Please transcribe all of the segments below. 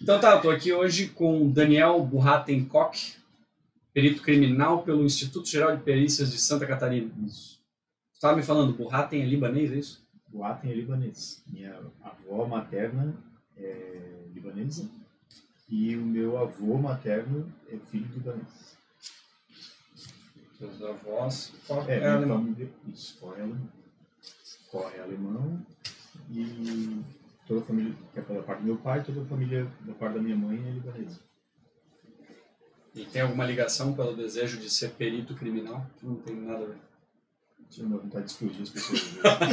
Então tá, eu tô aqui hoje com Daniel Burraten-Koch, perito criminal pelo Instituto Geral de Perícias de Santa Catarina. Isso. Você estava me falando, Burraten é libanês, é isso? Burraten é libanês. Minha avó materna é libanesa e o meu avô materno é filho de libanês. Seus avós... Minha família, isso, corre alemão e toda a família, que é pela parte do meu pai, toda a família da parte da minha mãe é libanesa. E tem alguma ligação pelo desejo de ser perito criminal? Não tem nada a ver. Tinha uma vontade de explodir as pessoas.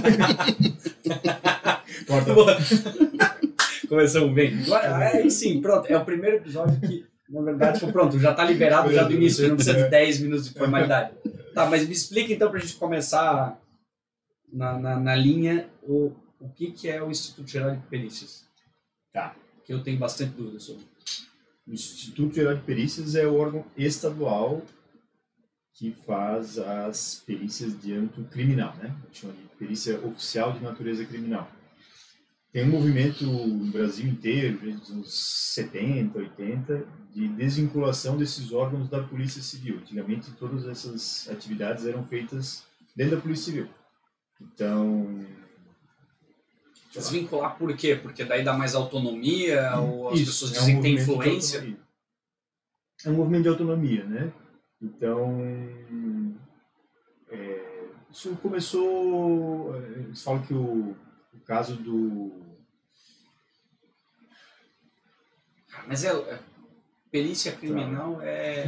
Começamos bem. Aí sim, pronto. É o primeiro episódio que, na verdade, foi pronto. Já está liberado já do início. Já não precisa de 10 minutos de formalidade. Tá, mas me explica então para a gente começar na linha o que é o Instituto Geral de Perícias. Tá. Que eu tenho bastante dúvida sobre. O Instituto Geral de Perícias é o órgão estadual que faz as perícias de âmbito criminal, né? A gente chama de perícia oficial de natureza criminal. Tem um movimento no Brasil inteiro, desde os anos 70, 80, de desvinculação desses órgãos da Polícia Civil. Antigamente, todas essas atividades eram feitas dentro da Polícia Civil. Então... Desvincular por quê? Porque daí dá mais autonomia ou as pessoas dizem que tem influência? É um movimento de autonomia, né? Então, isso começou... Eles falam que o caso do... Mas perícia criminal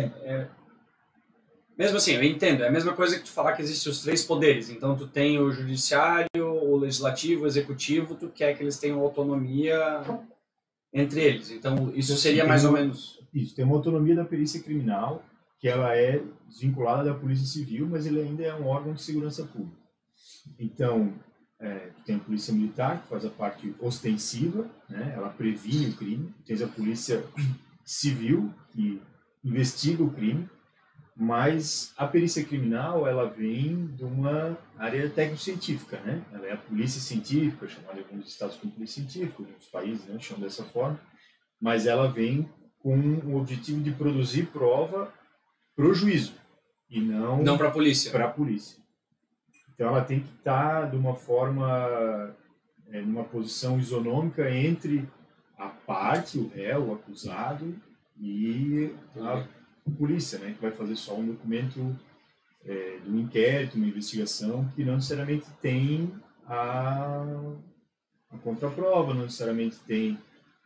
mesmo assim, eu entendo. É a mesma coisa que tu falar que existem os 3 poderes. Então, tu tem o judiciário, o legislativo, o executivo, tu quer que eles tenham autonomia entre eles. Então, isso seria mais ou menos... Isso, tem uma autonomia da perícia criminal, que ela é desvinculada da Polícia Civil, mas ele ainda é um órgão de segurança pública. Então, tem a Polícia Militar, que faz a parte ostensiva, né? Ela previne o crime. Tem a Polícia Civil, que investiga o crime. Mas a perícia criminal, ela vem de uma área técnico-científica, né? Ela é a polícia científica, chamada em alguns estados como polícia científica, em alguns países, né, chamam dessa forma. Mas ela vem com o objetivo de produzir prova para o juízo e não para a polícia. Para a polícia. Então ela tem que estar de uma forma, numa posição isonômica entre a parte, o réu, o acusado e a polícia, né, que vai fazer só um documento de um inquérito, uma investigação, que não necessariamente tem a contraprova, não necessariamente tem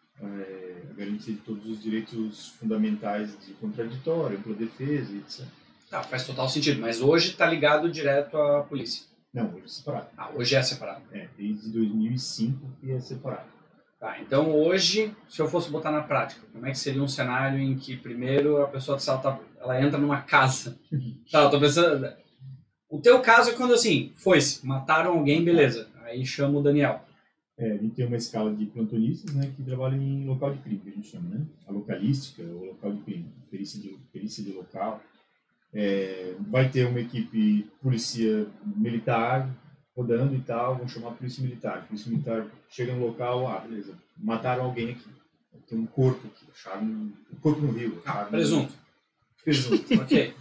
a garantia de todos os direitos fundamentais de contraditório, ampla defesa, etc. Tá, faz total sentido, mas hoje está ligado direto à polícia? Não, hoje é separado. Ah, hoje é separado? Desde 2005 que é separado. Tá, então hoje, se eu fosse botar na prática, como é que seria um cenário em que primeiro a pessoa ela entra numa casa? Tá, eu tô pensando... O teu caso é quando assim, foi-se, mataram alguém, beleza, aí chama o Daniel. A gente tem uma escala de plantonistas, né, que trabalham em local de crime, que a gente chama, né? A localística, o local de crime, perícia de local. Vai ter uma equipe polícia militar rodando e tal, vão chamar a polícia militar. A polícia militar chega no local, beleza, mataram alguém aqui. Tem um corpo aqui, acharam um corpo no rio. Presunto. Ok.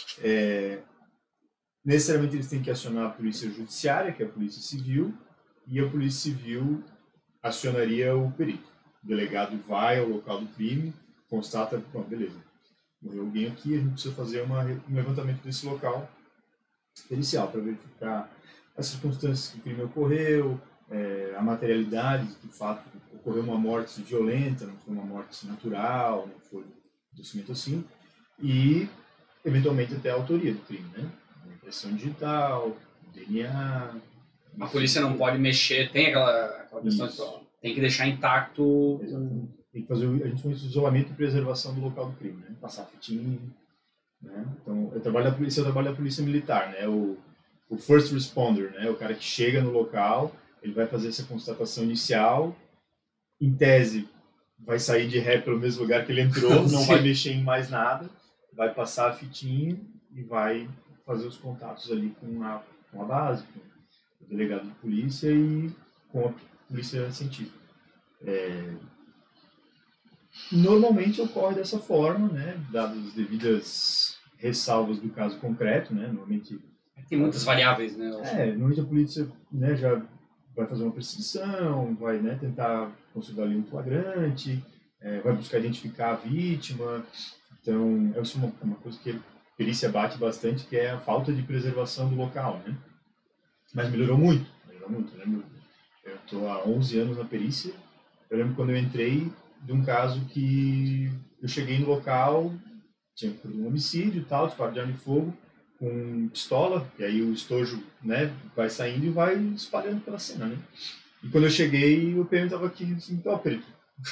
Necessariamente eles têm que acionar a polícia judiciária, que é a polícia civil, e a polícia civil acionaria o perito. O delegado vai ao local do crime, constata, beleza, morreu alguém aqui, a gente precisa fazer um levantamento desse local pericial para verificar as circunstâncias que o crime ocorreu, a materialidade de que, de fato, ocorreu uma morte violenta, não foi uma morte natural, não foi um documento assim, e, eventualmente, até a autoria do crime, né? A impressão digital, DNA... A polícia não pode mexer, tem aquela questão de tem que deixar intacto... Exatamente. Tem que fazer, a gente chama isso de isolamento e preservação do local do crime, né? Passar fitinha, né? Então, eu trabalho da polícia militar, né? O first responder, né? O cara que chega no local, ele vai fazer essa constatação inicial, em tese, vai sair de ré pelo mesmo lugar que ele entrou, não vai mexer em mais nada, vai passar a fitinha e vai fazer os contatos ali com a base, com o delegado de polícia e com a polícia científica. Normalmente ocorre dessa forma, né? Dadas as devidas ressalvas do caso concreto, né? Normalmente Tem muitas variáveis, né? normalmente a polícia, né, já vai fazer uma perseguição, vai, né, tentar consolidar ali um flagrante, vai buscar identificar a vítima. Então, é uma coisa que a perícia bate bastante, que é a falta de preservação do local, né? Mas melhorou muito, melhorou muito. Eu estou há 11 anos na perícia. Eu lembro quando eu entrei de um caso que eu cheguei no local, tinha um homicídio e tal, disparo de arma de fogo, com pistola, e aí o estojo, né, vai saindo e vai espalhando pela cena, né? E quando eu cheguei, o PM estava aqui, assim, então, perito,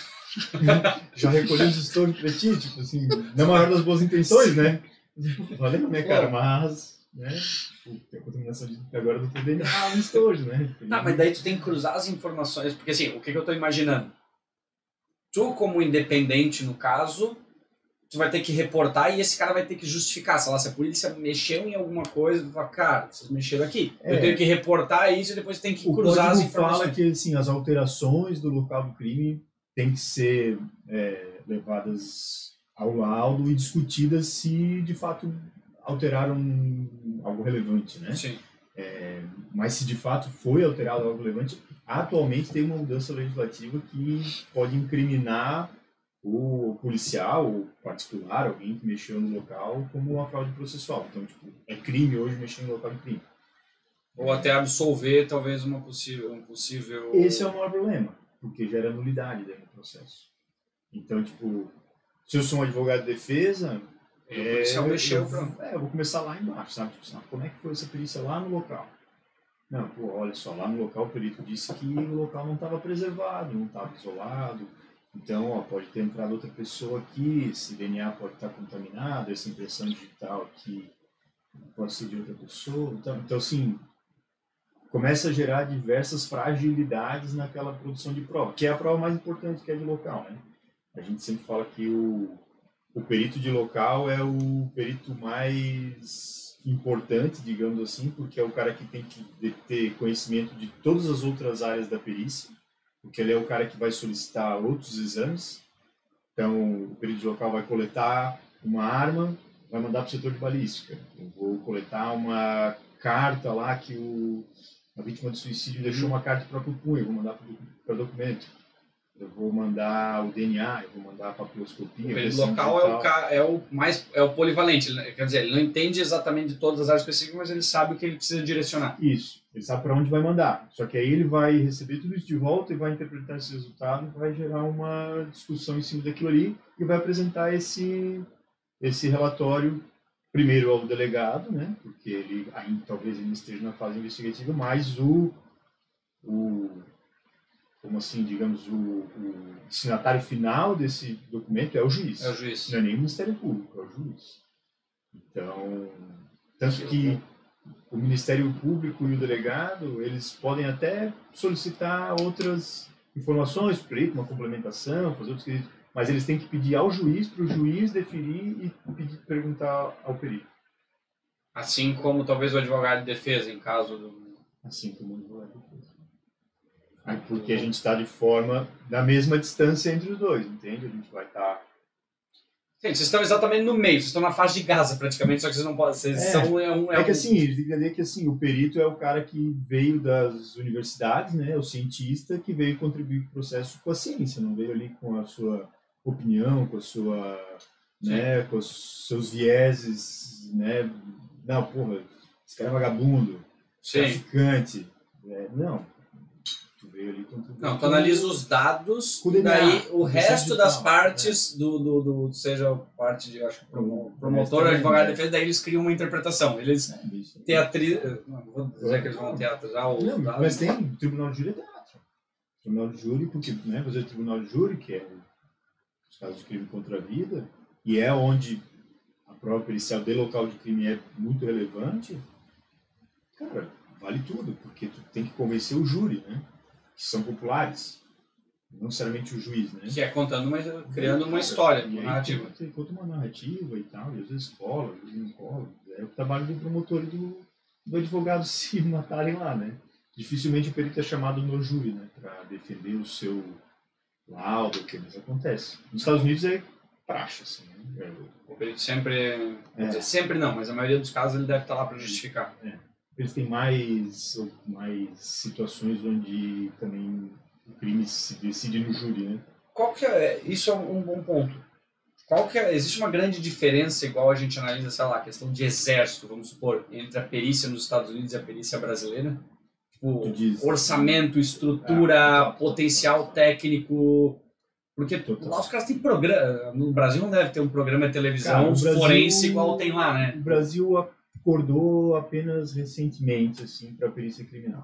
já recolhi os estojos pra ti, tipo assim, na maior das boas intenções, né? Valeu, né, cara, mas, né, tem a contaminação de agora do DNA no estojo, né? Tá, mas daí tu tem que cruzar as informações, porque assim, o que eu tô imaginando? Tu, como independente no caso, tu vai ter que reportar e esse cara vai ter que justificar, sei lá, se a polícia mexeu em alguma coisa, tu fala, cara, vocês mexeram aqui. Eu tenho que reportar isso e depois tem que cruzar as informações. O código fala que, assim, as alterações do local do crime têm que ser levadas ao laudo e discutidas se, de fato, alteraram algo relevante, né? Sim. Mas se, de fato, foi alterado algo relevante, atualmente tem uma mudança legislativa que pode incriminar o policial, ou particular, alguém que mexeu no local, como uma fraude processual. Então, tipo, é crime hoje mexer no local de crime. Ou até absolver, talvez, um possível... Esse é o maior problema, porque gera nulidade dentro do processo. Então, tipo, se eu sou um advogado de defesa... O policial mexeu, pronto. Eu vou começar lá embaixo, sabe? Tipo, como é que foi essa perícia lá no local? Não, pô, olha só, lá no local o perito disse que o local não estava preservado, não estava isolado. Então, ó, pode ter entrado outra pessoa aqui, esse DNA pode estar contaminado, essa impressão digital aqui pode ser de outra pessoa. Então assim, começa a gerar diversas fragilidades naquela produção de prova, que é a prova mais importante, que é de local, né? A gente sempre fala que o perito de local é o perito mais importante, digamos assim, porque é o cara que tem que ter conhecimento de todas as outras áreas da perícia, porque ele é o cara que vai solicitar outros exames. Então, o perito de local vai coletar uma arma, vai mandar para o setor de balística. Eu vou coletar uma carta lá que a vítima de suicídio deixou uma carta de próprio punho, eu vou mandar para documento. Eu vou mandar o DNA, eu vou mandar a papiloscopia. O perito local é o polivalente, quer dizer, ele não entende exatamente de todas as áreas específicas, mas ele sabe o que ele precisa direcionar. Isso, ele sabe para onde vai mandar. Só que aí ele vai receber tudo isso de volta e vai interpretar esse resultado e vai gerar uma discussão em cima daquilo ali e vai apresentar esse relatório primeiro ao delegado, né? Porque ele ainda talvez ele esteja na fase investigativa, mas como assim, digamos, o destinatário final desse documento é o juiz. É o juiz. Não é nem o Ministério Público, é o juiz. Então, tanto que o Ministério Público e o delegado, eles podem até solicitar outras informações, uma complementação, fazer outros quesitos, mas eles têm que pedir ao juiz, para o juiz deferir e perguntar ao perito. Assim como talvez o advogado de defesa, em caso do... Assim como o advogado de defesa. Porque a gente está de forma da mesma distância entre os dois, entende? A gente vai estar... Gente, vocês estão exatamente no meio, vocês estão na faixa de Gaza praticamente, só que vocês não podem... que assim, ele tem que entender que assim, o perito é o cara que veio das universidades, né? O cientista que veio contribuir para o processo com a ciência, não veio ali com a sua opinião, com a sua... né, com os seus vieses, né? Não, porra, esse cara é vagabundo, traficante. Não. Tu veio ali não, tu analisa os dados, daí o resto das partes seja parte de, acho que promotor ou advogado de defesa, daí eles criam uma interpretação. Eles não vou dizer que eles vão teatrizar os dados. Mas tem tribunal de júri, é teatro. Tribunal de júri, porque, né, fazer tribunal de júri, que é os casos de crime contra a vida, e é onde a prova pericial de local de crime é muito relevante, cara, vale tudo, porque tu tem que convencer o júri, né? Que são populares, não necessariamente o juiz, né? Que é criando uma história, uma narrativa. Você conta uma narrativa e tal, e às vezes cola, às vezes não cola. É o trabalho do promotor e do advogado se matarem lá, né? Dificilmente o perito é chamado no júri, né? Para defender o seu laudo, que mas acontece. Nos Estados Unidos é praxe, assim, né? O perito sempre... Sempre não, mas a maioria dos casos ele deve estar lá para justificar. Eles têm mais situações onde também o crime se decide no júri, né? Isso é um bom ponto. Existe uma grande diferença, igual a gente analisa, sei lá, a questão de exército, vamos supor, entre a perícia nos Estados Unidos e a perícia brasileira? Tipo, orçamento, estrutura, potencial técnico... Porque lá os caras têm programa... No Brasil não deve ter um programa de televisão forense igual tem lá, né? O Brasil acordou apenas recentemente, assim, para a perícia criminal.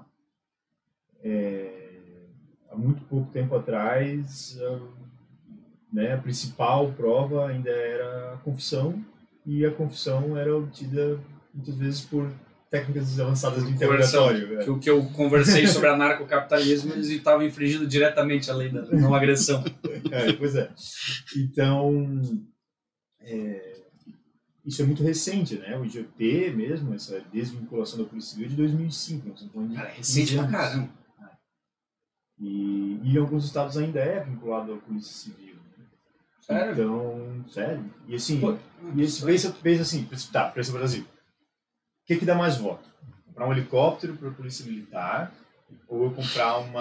Há muito pouco tempo atrás... né, a principal prova ainda era a confissão, e a confissão era obtida muitas vezes por técnicas avançadas de interrogatório. O que eu conversei sobre anarcocapitalismo, eles estavam infringindo diretamente a lei da não agressão. Pois é. Então, isso é muito recente, né? O IGP mesmo, essa desvinculação da Polícia Civil é de 2005. Cara, é recente pra caramba. E em alguns estados ainda é vinculado à Polícia Civil. Sério? Então, sério. E assim, pensa assim, tá, preço Brasil. O que dá mais voto? Comprar um helicóptero para a Polícia Militar ou eu comprar um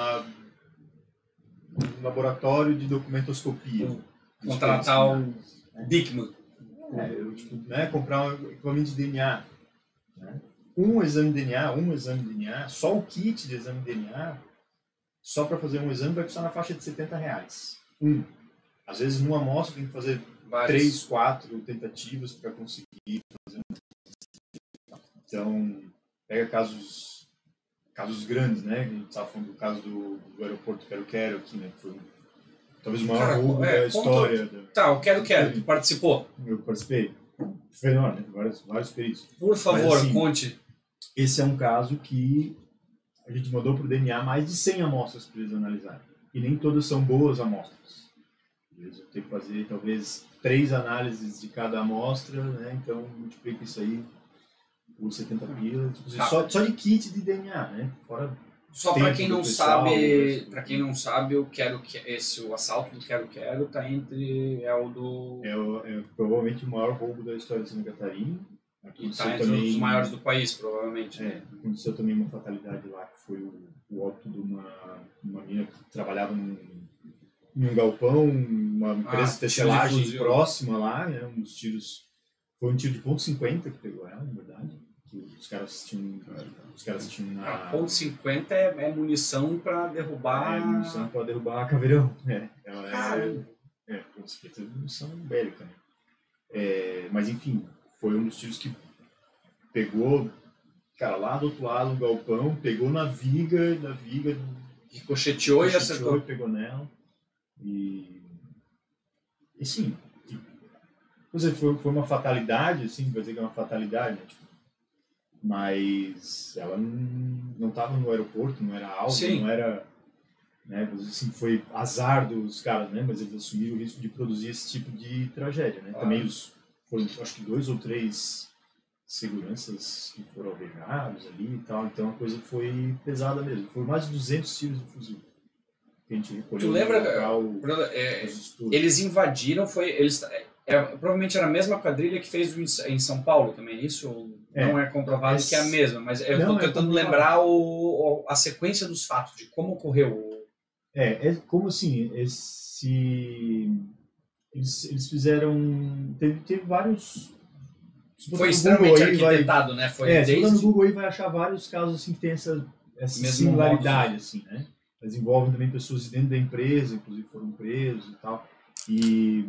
laboratório de documentoscopia? Contratar um Dickman. Comprar um equipamento de DNA. Né? Um exame de DNA, só o kit de exame de DNA, só para fazer um exame vai custar na faixa de R$70. Às vezes, numa amostra, tem que fazer 3, 4 tentativas para conseguir fazer. Então, pega casos grandes, né? A gente estava falando do caso do aeroporto Quero-Quero aqui, né? Que foi talvez o maior roubo da história. Tá, o Quero-Quero, tu participou? Eu participei. Foi enorme, vários peritos. Por favor, assim, conte. Esse é um caso que a gente mandou para o DNA mais de 100 amostras para eles analisarem. E nem todas são boas amostras. Eles vão ter que fazer, talvez, 3 análises de cada amostra, né? Então, multiplica isso aí por 70 pila. Só de kit de DNA, né? Fora só para quem não sabe, o assalto do Quero-Quero tá entre... É provavelmente o maior roubo da história de Santa Catarina. E está entre os maiores do país, provavelmente. Aconteceu também uma fatalidade lá, que foi o óbito de uma menina que trabalhava em um galpão, uma empresa de tecelagem próxima lá, né, foi um tiro de .50 que pegou ela, na verdade. Que os caras tinham na... .50 é munição para derrubar... É munição para derrubar caveirão, né? .50 é munição bélica, né? Mas enfim, foi um dos tiros que pegou, cara, lá do outro lado do galpão, pegou na viga ricocheteou e acertou. Pegou nela. E sim, foi uma fatalidade, assim, vai dizer que é uma fatalidade, né? Tipo, mas ela não estava no aeroporto, não era alvo, não era, né? Assim, foi azar dos caras, né? Mas eles assumiram o risco de produzir esse tipo de tragédia, né? Também foram, acho que 2 ou 3 seguranças que foram alvejados ali e tal, então a coisa foi pesada mesmo. Foram mais de 200 tiros de fuzil. Tu lembra? Eles invadiram, provavelmente era a mesma quadrilha que fez em São Paulo também, isso não é comprovado que é a mesma, mas eu estou tentando lembrar a sequência dos fatos, de como ocorreu. Como assim, eles fizeram, teve vários... Foi extremamente arquitetado, né? Se no Google aí vai achar vários casos assim, que tem essa similaridade, assim, né? Eles envolvem também pessoas de dentro da empresa, inclusive foram presos e tal. E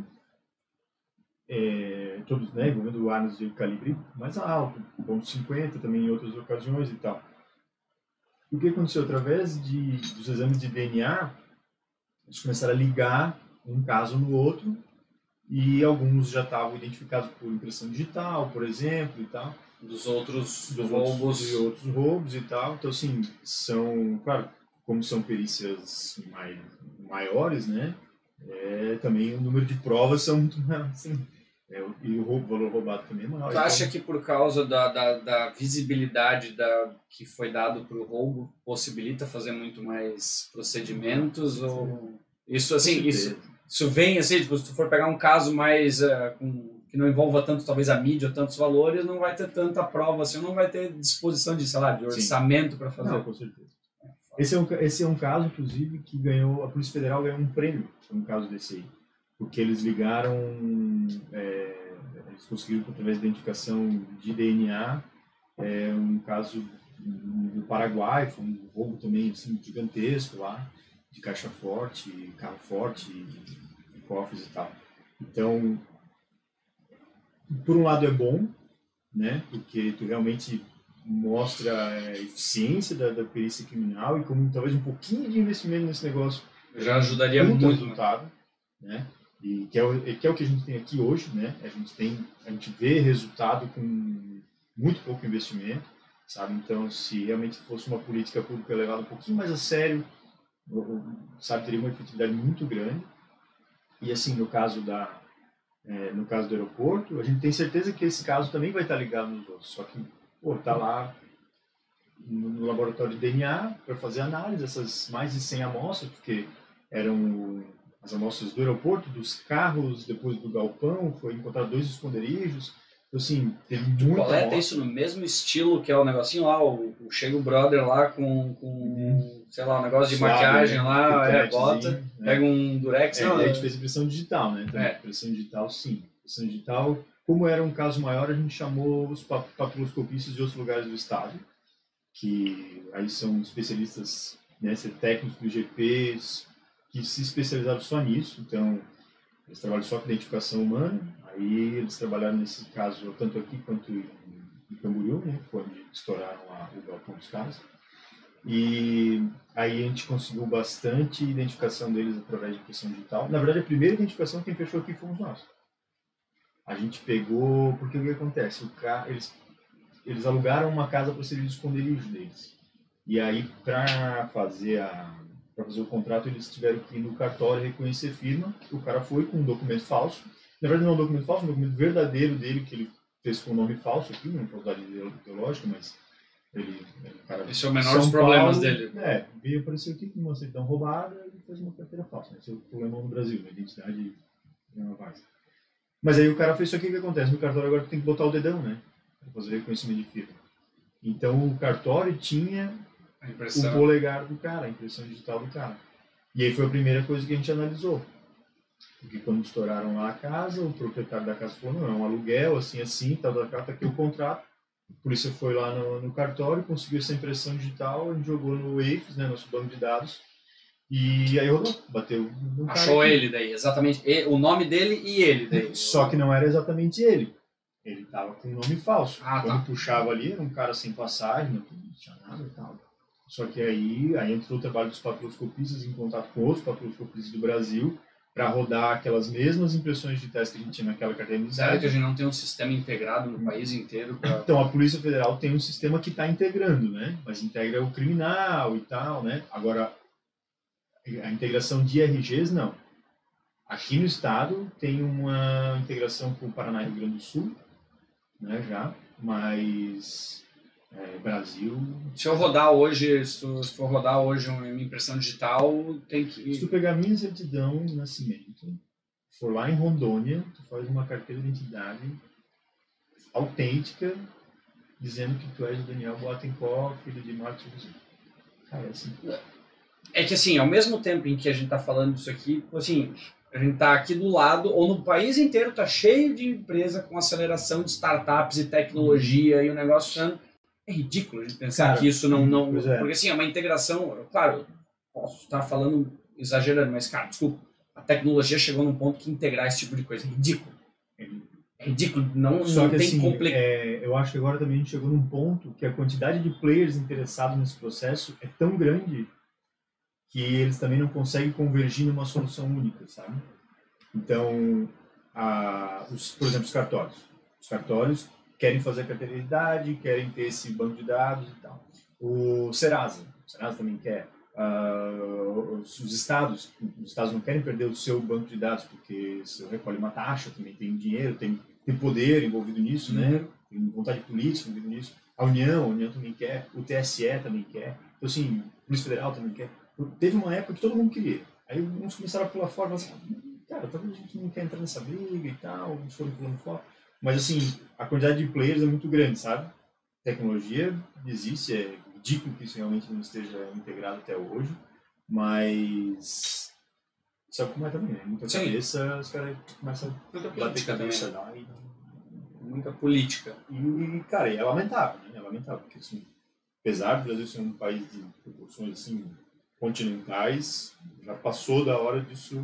todos, né, envolvendo armas de calibre mais alto, .50 também em outras ocasiões e tal. O que aconteceu? Através dos exames de DNA, eles começaram a ligar um caso no outro, e alguns já estavam identificados por impressão digital, por exemplo, e tal. Dos outros roubos e tal. Então, assim, claro, como são perícias maiores, né? Também o número de provas são muito maior, assim. E o valor roubado também é maior. Tu acha que por causa da visibilidade que foi dado para o roubo, possibilita fazer muito mais procedimentos? Ou... Isso, assim, isso vem, assim, tipo, se tu for pegar um caso mais que não envolva tanto, talvez, a mídia ou tantos valores, não vai ter tanta prova, assim, não vai ter disposição de, sei lá, de orçamento para fazer. Não, com certeza. Esse é um caso, inclusive, que a Polícia Federal ganhou um prêmio, um caso desse aí, porque eles ligaram, eles conseguiram, através da identificação de DNA, um caso no Paraguai, foi um roubo também assim, gigantesco lá, de caixa forte, carro forte, e cofres e tal. Então, por um lado é bom, né, porque tu realmente mostra a eficiência da perícia criminal e como talvez um pouquinho de investimento nesse negócio já ajudaria muito, resultado, né? E que é o que a gente tem aqui hoje, né? A gente vê resultado com muito pouco investimento, sabe? Então, se realmente fosse uma política pública levada um pouquinho mais a sério, sabe, teria uma efetividade muito grande. E assim, no caso do aeroporto, a gente tem certeza que esse caso também vai estar ligado nos outros, só que tá lá no laboratório de DNA para fazer análise dessas mais de 100 amostras, porque eram as amostras do aeroporto, dos carros, depois do galpão, foi encontrar 2 esconderijos. Então, assim, teve muita coleta amostra. Isso no mesmo estilo que é o negocinho lá, chega o brother lá com sei lá, um negócio de maquiagem lá, bota, pega um durex. A gente fez impressão digital, né? Então, impressão digital, sim. Impressão digital, como era um caso maior, a gente chamou os papiloscopistas de outros lugares do estado, que aí são especialistas, né, técnicos do IGP, que se especializaram só nisso. Então, eles trabalham só com identificação humana. Aí eles trabalharam nesse caso tanto aqui quanto em Camboriú, né? Foi onde estouraram o galpão dos caras. E aí a gente conseguiu bastante identificação deles através de impressão digital. Na verdade, a primeira identificação quem fechou aqui fomos nós. A gente pegou, porque o que acontece? Eles alugaram uma casa para servir de esconderijo deles. E aí, para fazer o contrato, eles tiveram que ir no cartório reconhecer firma. O cara foi com um documento falso. Na verdade, não é um documento falso, é um documento verdadeiro dele, que ele fez com o nome falso aqui, não é falsidade ideológica, mas esse é o menor dos problemas dele. Veio aparecer aqui com uma certidão roubada e fez uma carteira falsa. Esse é o problema no Brasil, a identidade é uma base. Mas aí o cara fez isso aqui, o que acontece? No cartório agora tem que botar o dedão, né? Para fazer reconhecimento de firma. Então o cartório tinha o polegar do cara, a impressão digital do cara. E aí foi a primeira coisa que a gente analisou. Porque quando estouraram lá a casa, o proprietário da casa falou, não, é um aluguel, assim, tal, tá aqui o contrato. A polícia foi lá no cartório, conseguiu essa impressão digital, a gente jogou no WAFES, né, nosso banco de dados, e aí rodou, bateu no cara. Achou ele daí, exatamente, o nome dele e ele daí. Só que não era exatamente ele. Ele estava com um nome falso. Quando puxava ali, era um cara sem passagem, não tinha nada e tal. Só que aí entrou o trabalho dos papiloscopistas em contato com outros papiloscopistas do Brasil, para rodar aquelas mesmas impressões digitais que a gente tinha naquela carteira de identidade. Sério que a gente não tem um sistema integrado no país inteiro? Então, a Polícia Federal tem um sistema que está integrando, né? Mas integra o criminal e tal, né? Agora, a integração de RGs, não. Aqui no estado tem uma integração com o Paraná e Rio Grande do Sul, né, já, mas Brasil... Se eu rodar hoje, se for rodar hoje uma impressão digital, tem que... Se tu pegar a minha certidão de nascimento, for lá em Rondônia, tu faz uma carteira de identidade autêntica, dizendo que tu és o Daniel Boatencó, filho de Marcos José. Cara, é assim. É que assim, ao mesmo tempo em que a gente tá falando disso aqui, assim, a gente tá aqui do lado, ou no país inteiro tá cheio de empresa com aceleração de startups e tecnologia e o negócio... É ridículo a gente pensar que isso não... Porque assim, é uma integração... Claro, posso estar falando, exagerando, mas, cara, desculpa. A tecnologia chegou num ponto que integrar esse tipo de coisa é ridículo. É ridículo. Não tem assim, eu acho que agora também a gente chegou num ponto que a quantidade de players interessados nesse processo é tão grande que eles também não conseguem convergir numa solução única, sabe? Então, por exemplo, os cartórios. Os cartórios querem fazer a carteira de identidade, querem ter esse banco de dados e tal. O Serasa também quer. Os estados não querem perder o seu banco de dados, porque se recolhe uma taxa, também tem dinheiro, tem poder envolvido nisso, né? Tem vontade política envolvida nisso. A União também quer, o TSE também quer. Então, assim, a Polícia Federal também quer. Teve uma época que todo mundo queria. Aí uns começaram a pular fora, mas cara, talvez a gente não quer entrar nessa briga e tal, uns foram pulando fora. Mas assim, a quantidade de players é muito grande, sabe? Tecnologia existe, é ridículo que isso realmente não esteja integrado até hoje, mas sabe como é também, né? Muita Sim. cabeça, os caras começam Muita a bater política cabeça também. lá e... Muita política. E, cara, é lamentável, né? É lamentável, porque assim, apesar do Brasil ser um país de proporções assim, continentais, já passou da hora disso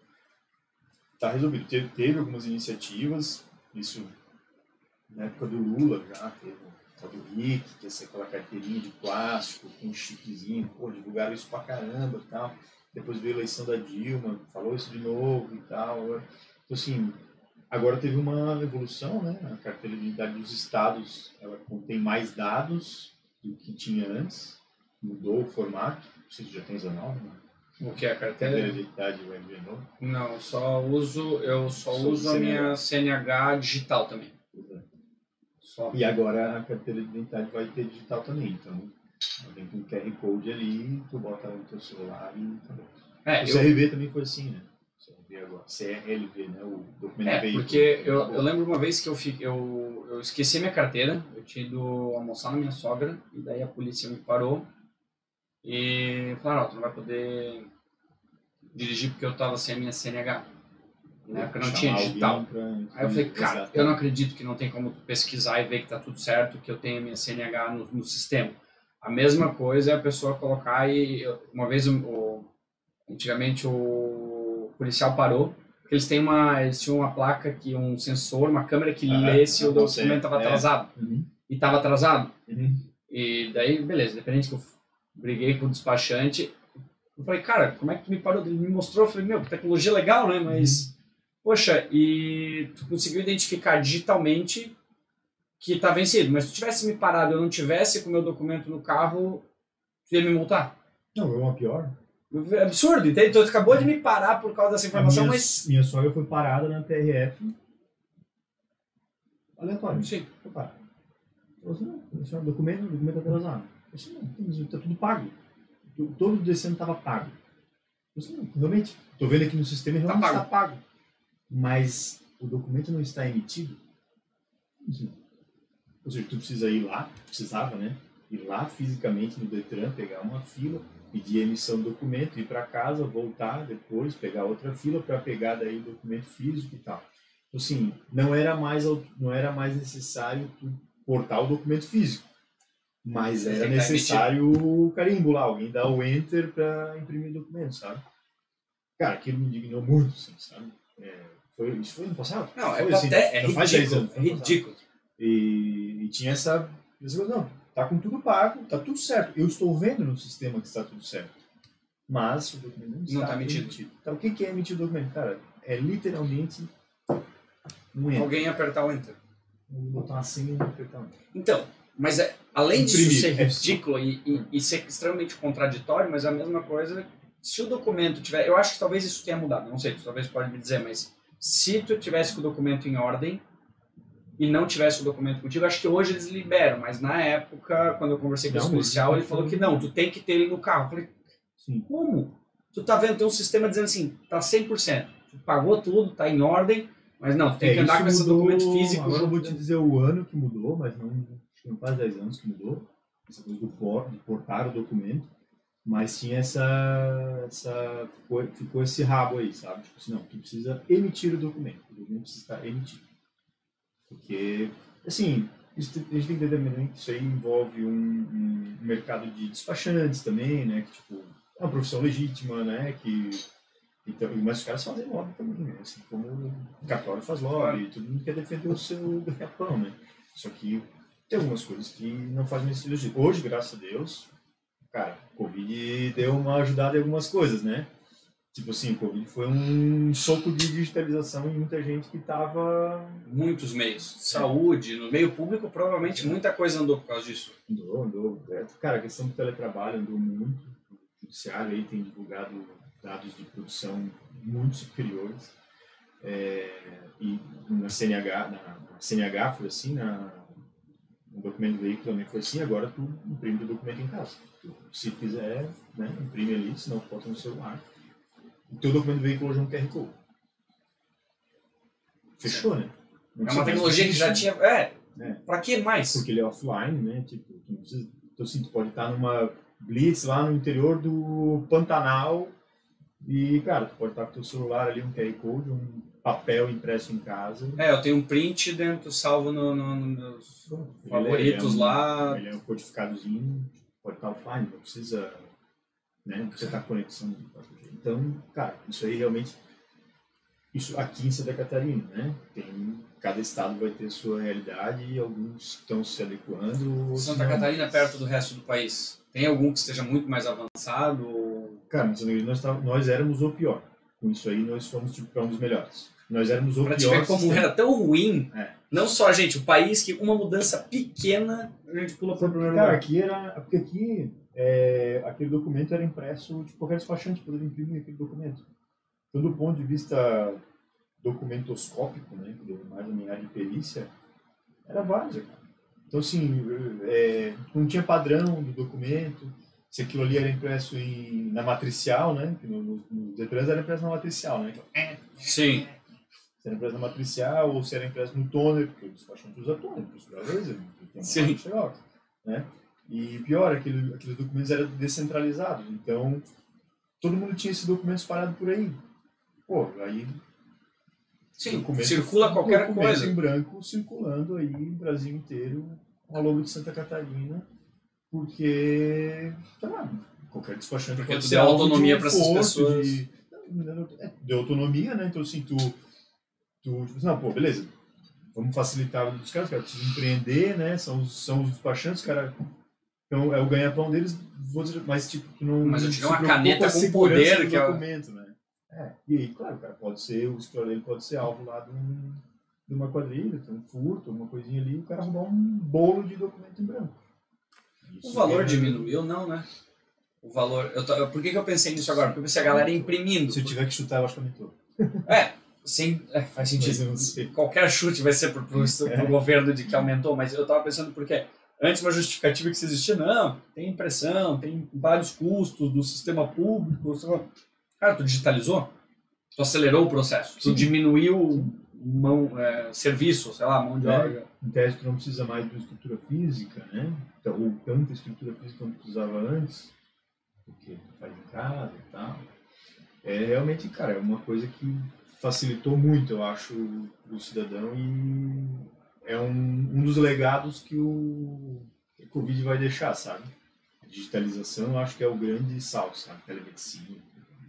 estar resolvido. Teve algumas iniciativas, isso na época do Lula já, teve o tal do RIC, que é aquela carteirinha de plástico com um chiquezinho, pô, divulgaram isso pra caramba e tal. Depois veio a eleição da Dilma, falou isso de novo e tal. Então, assim, agora teve uma evolução, né? A carteira de identidade dos estados, ela contém mais dados do que tinha antes, mudou o formato, não sei se já tem 19, né? O que é a Carteira de carteira? identidade do MV novo. Não, eu só uso a minha CNH digital também. Só. E agora a carteira de identidade vai ter digital também, então vem com QR Code ali, tu bota no teu celular e tá bom. O CRV também foi assim, né? CRV agora, CRLV, né? O documento de veículo. Porque eu lembro uma vez que eu esqueci minha carteira, eu tinha ido almoçar na minha sogra, e daí a polícia me parou e falaram, não, tu não vai poder dirigir porque eu tava sem a minha CNH. Na época não tinha digital. Aí eu falei, cara, eu não acredito que não tem como tu pesquisar e ver que tá tudo certo, que eu tenho a minha CNH no sistema. A mesma coisa é a pessoa colocar uma vez, antigamente o policial parou, porque eles tinham uma placa, um sensor, uma câmera que lê se o documento estava atrasado. E estava atrasado. E daí, beleza, independente que eu briguei com o despachante, eu falei, cara, como é que tu me parou? Ele me mostrou, eu falei, meu, tecnologia legal, né, mas... Poxa, e tu conseguiu identificar digitalmente que tá vencido, mas se tu tivesse me parado e eu não tivesse com o meu documento no carro, tu ia me multar? Não, é uma pior. É absurdo, entende? Tu acabou de me parar por causa dessa informação, mas... Minha sogra foi parada na PRF. Aleatório. Sim. Foi parada. Falou assim, não, esse é um documento atrasado. Eu disse, não, tá tudo pago. Todo o descendo estava pago. Eu disse, não, realmente, tô vendo aqui no sistema e realmente está pago. Mas o documento não está emitido. Ou seja, tu precisava, né? Ir lá fisicamente no Detran, pegar uma fila, pedir a emissão do documento, ir para casa, voltar depois, pegar outra fila para pegar daí o documento físico e tal. Então, assim, não era mais necessário tu portar o documento físico, mas era necessário o carimbo lá, alguém dar o enter para imprimir o documento, sabe? Cara, aquilo me indignou muito, assim, sabe? Isso foi ano passado? Não, foi, assim, é ridículo. É ridículo. E tinha essa coisa, não, tá com tudo pago, tá tudo certo. Eu estou vendo no sistema que está tudo certo. Mas o documento não está emitido. Então, o que é emitir o documento? Cara, é literalmente um enter. Alguém apertar o enter. Botar uma senha e apertar o enter. Então, mas além disso ser ridículo e ser extremamente contraditório, mas é a mesma coisa, se o documento tiver... Eu acho que talvez isso tenha mudado, não sei, tu talvez pode me dizer, mas se tu tivesse com o documento em ordem e não tivesse o documento contigo, acho que hoje eles liberam, mas na época, quando eu conversei com esse policial, ele falou que não, tu tem que ter ele no carro. Eu falei, sim. Como? Tu tá vendo, tem um sistema dizendo assim, tá 100%, tu pagou tudo, tá em ordem, mas não, tu tem que andar com esse documento físico. Agora eu vou te dizer o ano que mudou, mas não faz 10 anos que mudou, essa coisa de portar o documento. Mas tinha ficou esse rabo aí, sabe? Tipo assim, não, tu precisa emitir o documento precisa estar emitido. Porque, assim, a gente tem que entender também que isso aí envolve um mercado de despachantes também, né? Que, tipo, é uma profissão legítima, né? Então, mas os caras fazem lobby também, né? Assim como o cartório faz lobby, todo mundo quer defender o seu ganha-pão, né? Só que tem algumas coisas que não fazem esse sentido. Hoje, graças a Deus, cara, o Covid deu uma ajudada em algumas coisas, né? Tipo assim, o Covid foi um soco de digitalização em muita gente que estava... Muitos meios. Saúde, no meio público, provavelmente muita coisa andou por causa disso. Andou. Cara, a questão do teletrabalho andou muito. O judiciário aí tem divulgado dados de produção muito superiores. E na CNH foi assim, no documento do veículo também foi assim, agora tu imprime o documento em casa. Se quiser, né, imprime ali, senão bota no celular. o teu documento do veículo hoje é um QR Code. Fechou, né? É uma tecnologia que já tinha... Pra que mais? Porque ele é offline, né? Tipo, tu não precisa... Então, assim, tu pode estar numa blitz lá no interior do Pantanal e, cara, tu pode estar com o teu celular ali, um QR Code, um papel impresso em casa. Eu tenho um print dentro, salvo nos favoritos lá. Ele é um codificadozinho, pode estar offline, não precisa, né? Não precisa estar conexão. Então, cara, isso aí realmente... Isso aqui em Santa Catarina, né? Cada estado vai ter sua realidade e alguns estão se adequando. Santa Catarina é perto do resto do país. Tem algum que esteja muito mais avançado? Cara, nós éramos o pior. Com isso aí, nós fomos tipo, um dos melhores. Nós éramos o pior. Pra te ver como era tão ruim. Não só, gente, o país que uma mudança pequena a gente pula para o primeiro lugar. Porque aqui aquele documento era impresso, tipo, qualquer despachante poderia imprimir aquele documento. Então, do ponto de vista documentoscópico, né, que deu mais a minha área de perícia, era várzea, cara. Então, assim, não tinha padrão do documento, se aquilo ali era impresso na matricial, né, que no Detran era impresso na matricial, né. Sim. Se era impresso na matricial ou se era impresso no toner, porque o despachante usa toner, por isso que Sim. Né. E pior, aqueles documentos eram descentralizados, então todo mundo tinha esse documento espalhado por aí. Pô, aí... Sim, circula qualquer coisa. Em branco circulando aí no Brasil inteiro, ao longo de Santa Catarina, porque, sei lá, qualquer despachante porque tu deu autonomia para essas pessoas. Deu autonomia, né? Então, assim, tu tipo, não, pô, beleza, vamos facilitar os caras precisam empreender, né? São os despachantes, cara. Então, é o ganha-pão deles, vou dizer, mas tipo, tu não. Mas eu tirei uma caneta com poder que documento, né? E aí, claro, cara, o escritório dele pode ser alvo lá de uma quadrilha, um furto, uma coisinha ali, o cara roubar um bolo de documento em branco. O valor diminuiu, não, né? O valor... Por que eu pensei nisso agora? Porque eu pensei a galera imprimindo. Se eu tiver que chutar, eu acho que aumentou. Faz sentido. Qualquer chute vai ser pro governo de que aumentou, mas eu tava pensando porque antes uma justificativa que se existia, não, tem impressão, tem vários custos do sistema público. Cara, tu digitalizou, tu acelerou o processo, tu diminuiu serviço, sei lá, mão de obra. Em tese, tu não precisa mais de uma estrutura física, né? Então, ou tanta estrutura física quanto precisava antes, porque tu faz em casa e tal. Realmente, cara, é uma coisa que facilitou muito, eu acho, o cidadão e é um dos legados que o Covid vai deixar, sabe? A digitalização, eu acho que é o grande salto, sabe? Telemedicina.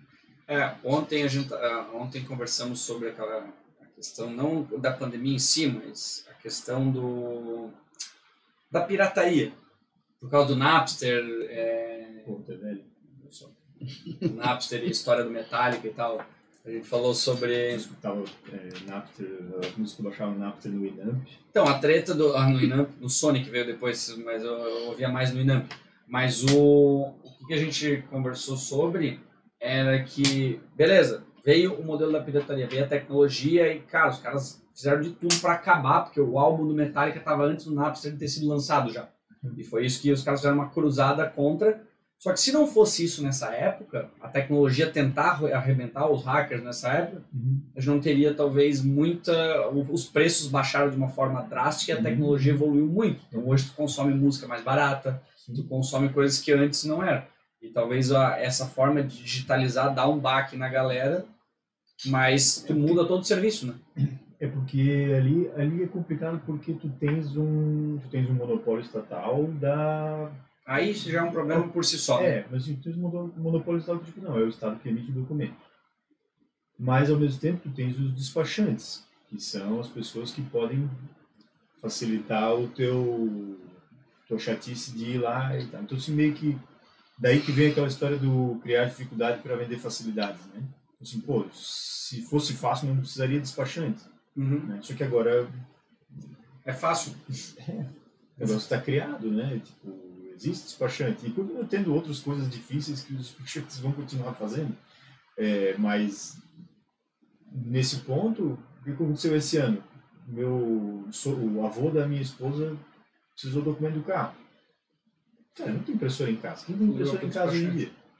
Ontem conversamos sobre a questão, não da pandemia em si, mas a questão da pirataria. Por causa do Napster, velho. Napster e a história do Metallica e tal. A gente falou sobre... Eu escutava Napster, as músicas que eu baixava no Napster no Winamp. Então, a treta no Winamp, no Sonic veio depois, mas eu ouvia mais no Winamp. Mas o que a gente conversou sobre era que, beleza, veio o modelo da pirataria, veio a tecnologia e, cara, os caras fizeram de tudo para acabar, porque o álbum do Metallica estava antes do Napster de ter sido lançado já. E foi isso que os caras fizeram uma cruzada contra. Só que se não fosse isso nessa época, a tecnologia tentar arrebentar os hackers nessa época, a gente não teria talvez os preços baixaram de uma forma drástica e a tecnologia evoluiu muito. Então hoje tu consome música mais barata, tu consome coisas que antes não eram. E talvez essa forma de digitalizar dá um baque na galera, mas tu muda todo o serviço, né? É porque ali é complicado porque tu tens um monopólio estatal da... Aí isso já é um problema por si só. Mas tu tens um monopólio estatal que não, é o estado que emite o documento. Mas ao mesmo tempo tu tens os despachantes, que são as pessoas que podem facilitar o tua chatice de ir lá e tal. Então assim, meio que daí que vem aquela história do criar dificuldade para vender facilidades, né? Assim, pô, se fosse fácil não precisaria de despachante. Né? Só que agora é fácil. O negócio está criado, né? Tipo, existe despachante. E continua tendo outras coisas difíceis que os despachantes vão continuar fazendo. Mas nesse ponto, o que aconteceu esse ano? O avô da minha esposa precisou do documento do carro. Cara, não tem impressora em casa. Quem tem impressora em casa hoje em dia?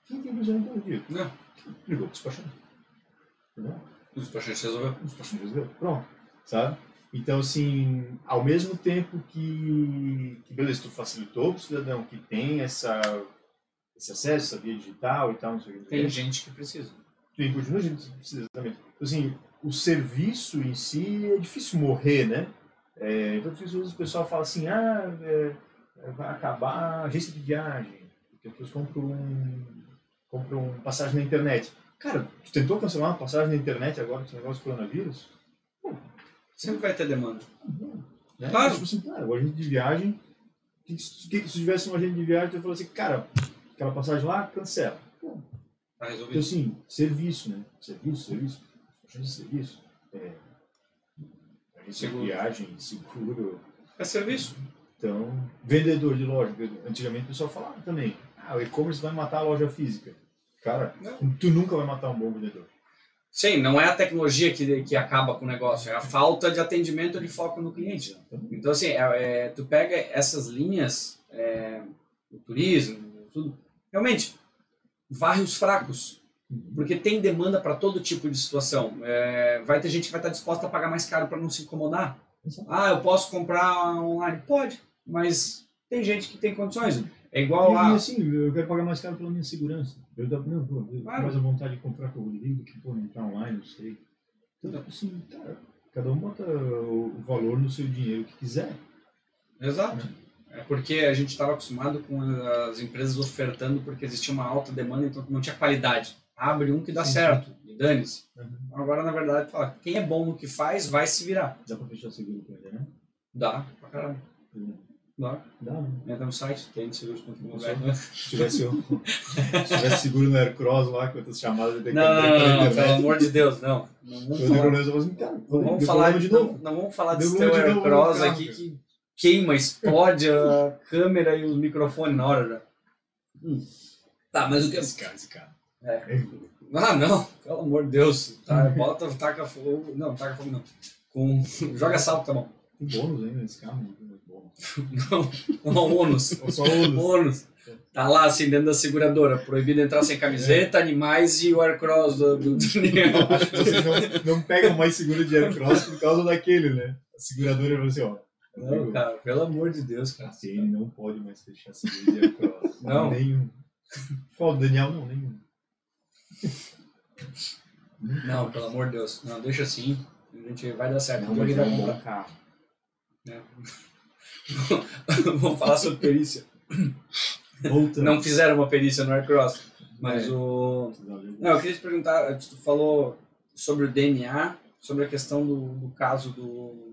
Quem tem 200 por dia? Não. Ligou pro despachante. Entendeu? O despachante resolveu. O despachante resolveu. Pronto. Sabe? Então, assim, ao mesmo tempo que beleza, tu facilitou pro cidadão que tem esse acesso, essa via digital e tal, não sei o que. Tem gente que precisa. Tem, continua gente que precisa, exatamente. Então, assim, o serviço em si é difícil morrer, né? Então, às vezes o pessoal fala assim, vai acabar a agência de viagem, porque as pessoas compram passagem na internet. Cara, tu tentou cancelar uma passagem na internet agora com esse negócio do coronavírus? Pô, sempre vai ter demanda. Né? Claro. Tipo assim, cara, o agente de viagem, se tivesse um agente de viagem, tu ia falar assim, cara, aquela passagem lá, cancela. Pô. Tá resolvido. Então, assim, serviço, né? Serviço. Agência de serviço. Agência de viagem, seguro. É serviço. Então, vendedor de loja. Antigamente o pessoal falava também, o e-commerce vai matar a loja física. Cara, tu nunca vai matar um bom vendedor. Sim, não é a tecnologia que acaba com o negócio, é a falta de atendimento de foco no cliente. Então, assim, tu pega essas linhas, o turismo, tudo, realmente, varre os fracos, porque tem demanda para todo tipo de situação. Vai ter gente que vai estar disposta a pagar mais caro para não se incomodar. Eu posso comprar online? Pode, mas tem gente que tem condições. É igual a... assim, eu quero pagar mais caro pela minha segurança. Eu tenho mais a vontade de comprar por livro do que entrar online, não sei. Então, assim, cara, cada um bota o valor no seu dinheiro que quiser. Exato. É porque a gente estava acostumado com as empresas ofertando porque existia uma alta demanda, então não tinha qualidade. Abre um que dá certo, e dane-se. Agora, na verdade, fala, quem é bom no que faz, vai se virar. Dá pra fechar seguro com ele, né? Dá, pra caralho. Dá. Né? Entra no site, tem seguros.com. Se tivesse seguro no Aircross lá, com outras chamadas de não, pelo amor de Deus, não. Não vamos falar desse teu Aircross aqui que queima, explode a câmera e os microfones na hora já. Tá, mas o que... Esse cara. Não, pelo amor de Deus. Tá, taca fogo. Não, taca fogo não. Joga salto, tá bom. Tem bônus ainda nesse carro? Não, ônus. Só ônus. Ônus. Tá lá assim dentro da seguradora, proibido entrar sem camiseta, animais e o Aircross do Daniel. Acho que vocês não pegam mais seguro de Aircross por causa daquele, né? A seguradora vai assim, ó. Não, cara, pelo amor de Deus, cara. Ele não pode mais fechar seguro de Aircross. Não. Nenhum. Qual, Daniel? Não, nenhum. Não, pelo amor de Deus. Não, deixa assim. A gente vai dar certo. Não, mas é um bom carro. Vamos falar sobre perícia. Voltando. Não fizeram uma perícia no Aircross, mas Não, eu queria te perguntar, tu falou sobre o DNA, sobre a questão do caso do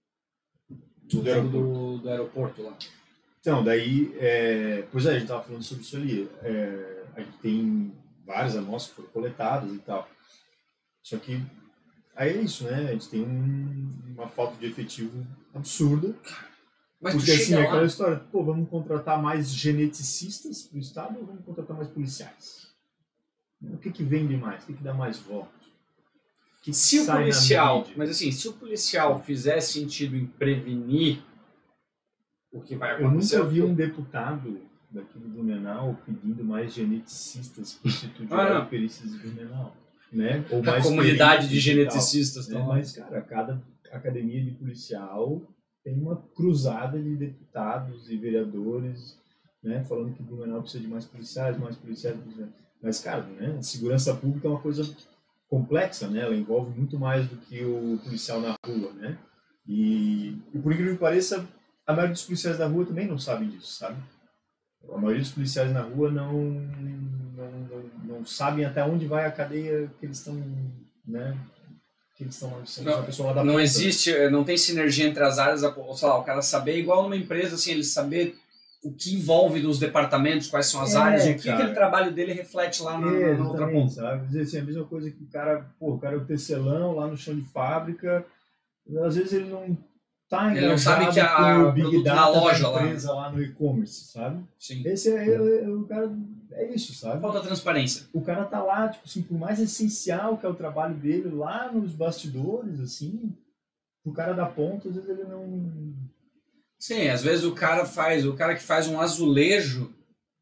aeroporto lá. Então, daí, pois a gente estava falando sobre isso ali. A gente tem várias amostras que foram coletadas e tal. Só que aí é isso, né? A gente tem uma falta de efetivo absurda. Mas porque assim, é aquela história, vamos contratar mais geneticistas para o Estado ou vamos contratar mais policiais? O que vende mais? O que dá mais voto? Se o policial, mas assim, se o policial fizer sentido em prevenir o que vai acontecer... Eu nunca vi um deputado daqui do Blumenau pedindo mais geneticistas para o Instituto de Perícias de Blumenau. Né? Ou mais comunidade de geneticistas. Né? Mas, cara, cada academia de policial tem uma cruzada de deputados e vereadores, né? Falando que Blumenau precisa de mais policiais. Mas, cara, né? Segurança pública é uma coisa complexa, né? Ela envolve muito mais do que o policial na rua, né? E por incrível que pareça, a maioria dos policiais da rua também não sabem disso, sabe? A maioria dos policiais na rua não sabem até onde vai a cadeia que eles estão, né? Que eles estão sendo a pessoa lá da não ponta. Existe, não tem sinergia entre as áreas, sei lá, o cara saber, igual numa empresa, assim, ele saber o que envolve nos departamentos, quais são as áreas, o que aquele trabalho dele reflete lá na outra ponta. Sabe? Dizer assim, a mesma coisa que o cara é o tecelão lá no chão de fábrica, às vezes ele não tá engajado, ele não sabe que a Big Data na loja da empresa lá no e-commerce, sabe? Sim. Esse o cara, é isso, sabe? Falta transparência. O cara tá lá, tipo assim, por mais essencial que é o trabalho dele lá nos bastidores, assim, o cara da ponta, às vezes ele não... Sim, às vezes o cara que faz um azulejo,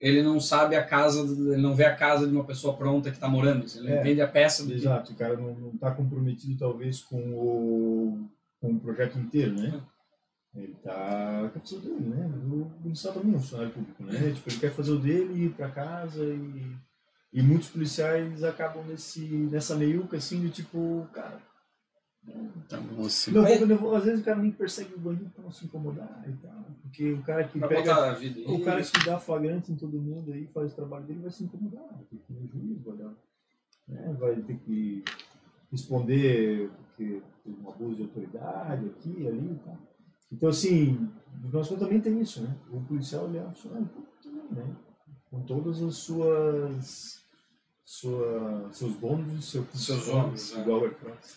ele não sabe a casa, ele não vê a casa de uma pessoa pronta que está morando, ele não entende a peça do Exato, o cara não está comprometido talvez com o projeto inteiro, né? Ele quer fazer o dele, né? O policial também é um funcionário público, né? Tipo, ele quer fazer o dele, ir para casa e muitos policiais acabam nessa meiuca assim de tipo, cara, Tá bom, assim. às vezes o cara nem persegue o bandido para não se incomodar e tal, porque o cara que a vida. o cara que dá flagrante em todo mundo aí, faz o trabalho dele, vai se incomodar, porque o juiz vai ter que responder porque teve um abuso de autoridade aqui, ali e tal. Então, assim, nós também tem isso, né? O policial, ele é um funcionário público também, né? Com todas as seus bônus e seus ônus, igual Aircross.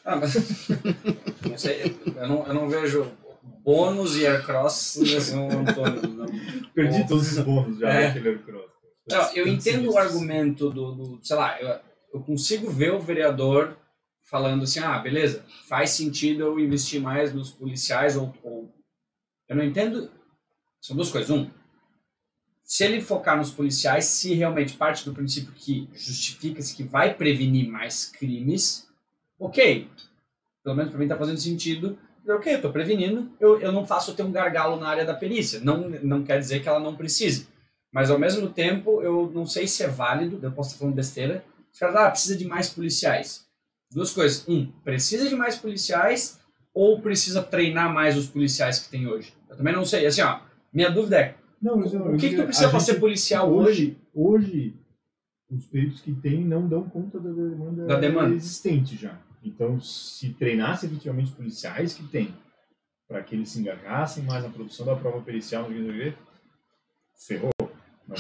Mas eu não vejo bônus e Aircross no Antônio. Não. Perdi todos os bônus já naquele Aircross. Não, eu entendo o argumento do sei lá, eu consigo ver o vereador falando assim, beleza, faz sentido eu investir mais nos policiais ou eu não entendo, são duas coisas. Se ele focar nos policiais, se realmente parte do princípio que justifica-se que vai prevenir mais crimes, ok. Pelo menos para mim está fazendo sentido. Ok, eu estou prevenindo, eu não faço ter um gargalo na área da perícia. Não quer dizer que ela não precise. Mas, ao mesmo tempo, eu não sei se é válido, eu posso estar falando besteira, os caras precisa de mais policiais. Duas coisas. Precisa de mais policiais ou precisa treinar mais os policiais que tem hoje? Eu também não sei. Assim, minha dúvida é, o que tu precisa para ser policial hoje? Hoje, os peritos que tem não dão conta da demanda existente já. Então, se treinasse efetivamente os policiais que tem, para que eles se engajassem mais na produção da prova pericial, ferrou. Não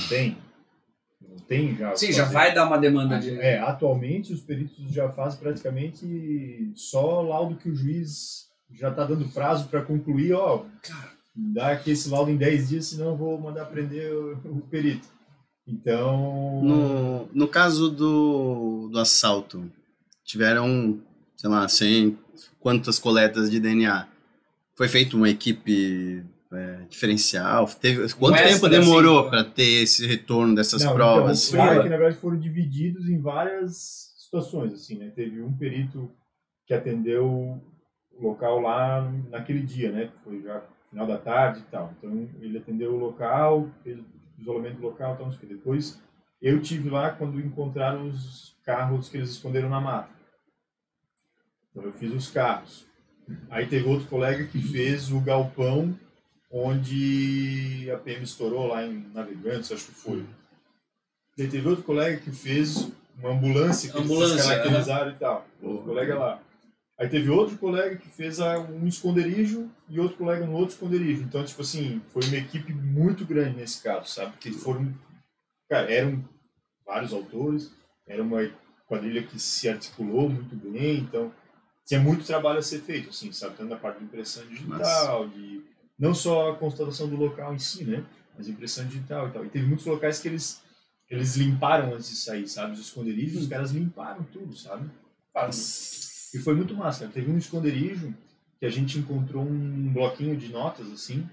tem já. Sim, já vai dar uma demanda de... Atualmente, os peritos já fazem praticamente só laudo que o juiz já está dando prazo para concluir, dá aqui esse laudo em 10 dias, senão eu vou mandar prender o perito. Então... No caso do assalto, tiveram, sei lá, 100, quantas coletas de DNA? Foi feita uma equipe diferencial? Quanto tempo demorou para ter esse retorno dessas provas? Então, que na verdade foram divididos em várias situações, assim, né? Teve um perito que atendeu o local lá naquele dia, né? Que foi já final da tarde e tal. Então, ele atendeu o local, fez o isolamento do local, então, depois eu tive lá quando encontraram os carros que eles esconderam na mata. Então, eu fiz os carros. Aí teve outro colega que fez o galpão onde a PM estourou lá em Navegantes, acho que foi. Daí teve outro colega que fez uma ambulância que eles caracterizaram e tal. Outro colega lá. Aí teve outro colega que fez um esconderijo e outro colega no outro esconderijo. Então, tipo assim, foi uma equipe muito grande nesse caso, sabe? Que eram vários autores, era uma quadrilha que se articulou muito bem, então tinha muito trabalho a ser feito, assim, sabe? Tanto na parte de impressão digital, não só a constatação do local em si, né? Mas impressão digital e tal. E teve muitos locais que eles limparam antes de sair, sabe? Os esconderijos, os caras limparam tudo, sabe? E foi muito massa, cara. Teve um esconderijo que a gente encontrou um bloquinho de notas, assim,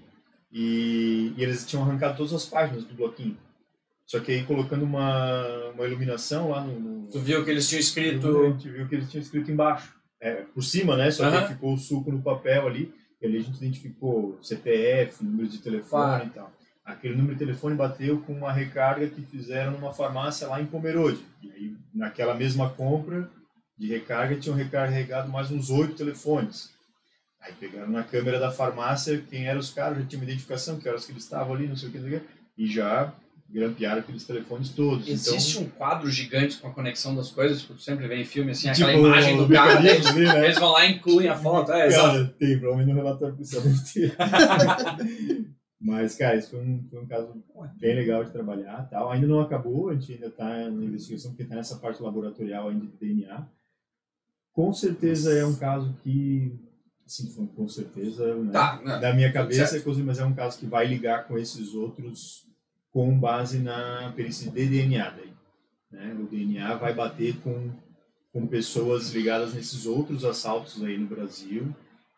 e eles tinham arrancado todas as páginas do bloquinho. Só que aí colocando uma iluminação lá no... Tu viu que eles tinham escrito... A gente viu que eles tinham escrito embaixo. Por cima, né? Só que ficou o suco no papel ali. E ali a gente identificou CPF, número de telefone e tal. Aquele número de telefone bateu com uma recarga que fizeram numa farmácia lá em Pomerode. E aí, naquela mesma compra de recarga, tinham recarregado mais uns 8 telefones. Aí pegaram na câmera da farmácia quem eram os caras, já tinha uma identificação, que horas que eles estavam ali, não sei o que, e já grampearam aqueles telefones todos. Existe um quadro gigante com a conexão das coisas, tipo, sempre vem em filme assim, tipo, aquela imagem do carro, né? Eles vão lá e incluem a foto. Cara, tem, provavelmente no relatório policial deve ter. Mas, cara, isso foi um caso bem legal de trabalhar. Tal. Ainda não acabou, a gente ainda está na investigação, porque está nessa parte laboratorial ainda de DNA. Com certeza é um caso que, assim, com certeza, né, da minha cabeça, mas é um caso que vai ligar com esses outros com base na perícia de DNA. Daí, né? O DNA vai bater com pessoas ligadas nesses outros assaltos aí no Brasil,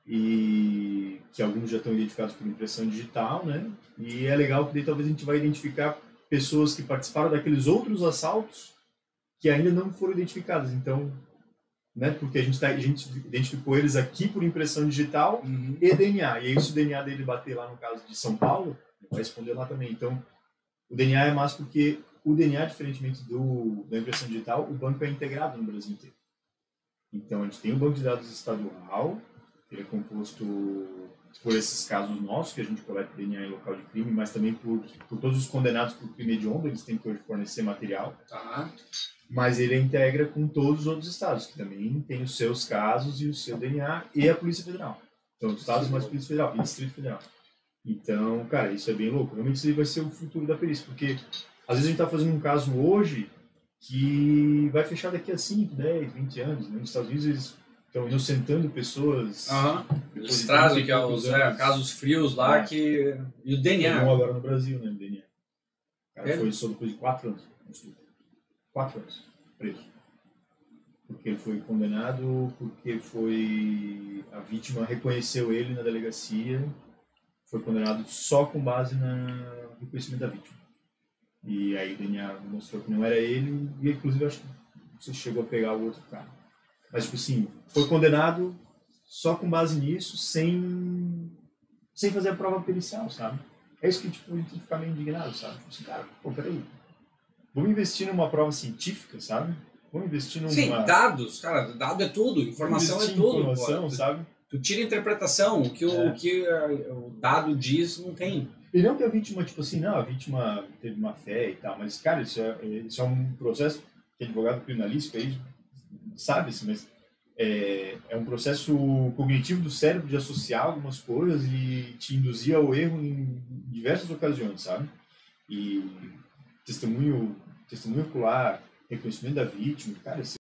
e que alguns já estão identificados por impressão digital, né? E é legal que daí talvez a gente vai identificar pessoas que participaram daqueles outros assaltos que ainda não foram identificadas. Então, né, porque a gente identificou eles aqui por impressão digital e DNA. E aí, se o DNA dele bater lá no caso de São Paulo, ele vai responder lá também. Então, o DNA é massa porque o DNA, diferentemente da impressão digital, o banco é integrado no Brasil inteiro. Então, a gente tem um banco de dados estadual, que é composto por esses casos nossos, que a gente coleta DNA em local de crime, mas também por todos os condenados por crime hediondo, eles têm que hoje fornecer material. Tá. Mas ele integra com todos os outros estados, que também têm os seus casos e o seu DNA, e a Polícia Federal. Então, os estados mais Polícia Federal e Distrito Federal. Então, cara, isso é bem louco. Realmente isso aí vai ser o futuro da perícia, porque às vezes a gente está fazendo um caso hoje que vai fechar daqui a 5, 10, 20 anos. Né? Nos Estados Unidos eles estão inocentando pessoas. Eles trazem que é os casos frios lá que... E o DNA. Não agora no Brasil, né? O DNA. O cara foi só depois de 4 anos. 4 anos preso. Porque ele foi condenado, porque a vítima reconheceu ele na delegacia, foi condenado só com base no reconhecimento da vítima. E aí o DNA mostrou que não era ele, e inclusive acho que você chegou a pegar o outro cara. Mas tipo assim, foi condenado só com base nisso, sem fazer a prova pericial, sabe? É isso que tipo, a gente tem que ficar meio indignado, sabe? Tipo assim, cara, pô, peraí. Vamos investir numa prova científica, sabe? Vamos investir numa... Sim, dados, cara, dado é tudo, informação é tudo. Informação, sabe? Tu tira a interpretação, o que o dado diz não tem. E não que a vítima, tipo assim, não, a vítima teve uma fé e tal, mas, cara, isso é um processo que advogado criminalístico aí sabe, assim, mas é um processo cognitivo do cérebro de associar algumas coisas e te induzir ao erro em diversas ocasiões, sabe? E testemunho ocular, reconhecimento da vítima, cara, isso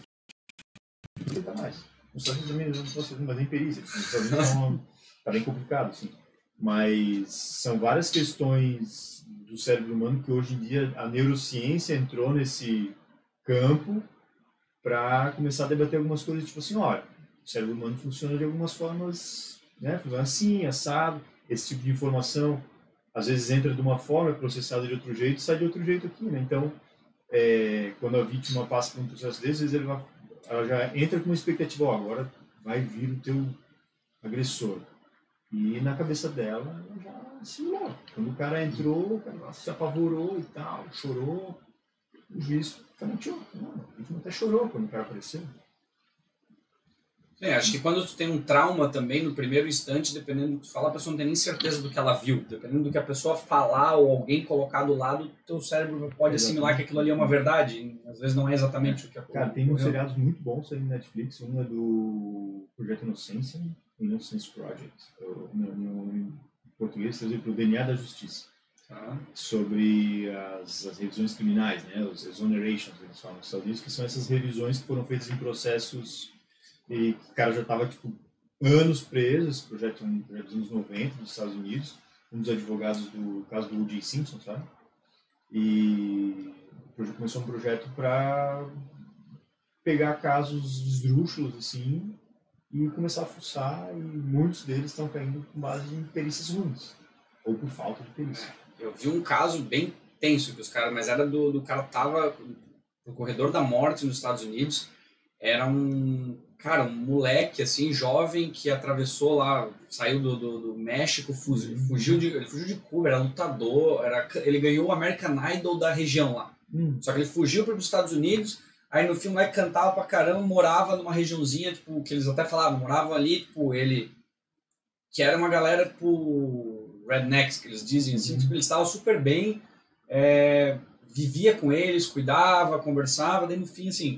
não dá mais. Nos Estados Unidos também não posso fazer mais nem perícia, nos Estados Unidos tá bem complicado, assim. Mas são várias questões do cérebro humano que hoje em dia a neurociência entrou nesse campo para começar a debater algumas coisas, tipo assim, olha, o cérebro humano funciona de algumas formas, né, funciona assim, assado, esse tipo de informação às vezes entra de uma forma, é processada de outro jeito, sai de outro jeito aqui, né? Então, quando a vítima passa por um processo desses, ela já entra com uma expectativa, agora vai vir o teu agressor. E na cabeça dela, ela já assimilou. Quando o cara entrou, o cara se apavorou e tal, chorou, o juiz mentiou. A vítima até chorou quando o cara apareceu. Acho que quando tu tem um trauma também, no primeiro instante, dependendo do que tu fala, a pessoa não tem nem certeza do que ela viu. Dependendo do que a pessoa falar ou alguém colocar do lado, teu cérebro pode assimilar que aquilo ali é uma verdade. Às vezes não é exatamente o que aconteceu. Cara, tem uns seriados muito bons aí no Netflix. Um é do Projeto Inocência, Innocence Project. Em português, traduzido para o DNA da Justiça. Sobre as revisões criminais, né? Os exonerations, eles falam nos Estados Unidos, que são essas revisões que foram feitas em processos e o cara já estava tipo, anos preso. Esse projeto é um projeto dos anos 90 dos Estados Unidos, um dos advogados do caso do O.J. Simpson, sabe? E começou um projeto para pegar casos esdrúxulos assim e começar a fuçar, e muitos deles estão caindo com base em perícias ruins ou por falta de perícia. Eu vi um caso bem tenso que os caras, mas era do cara tava no corredor da morte nos Estados Unidos. Era um moleque, assim, jovem, que atravessou lá, saiu do México, ele fugiu de Cuba, era lutador, ele ganhou o American Idol da região lá. Só que ele fugiu para os Estados Unidos, aí no filme lá cantava pra caramba, morava numa regiãozinha, tipo, que eles até falavam, moravam ali, tipo, que era uma galera, tipo, rednecks, que eles dizem, assim, tipo, eles estavam super bem, vivia com eles, cuidava, conversava, daí no fim, assim,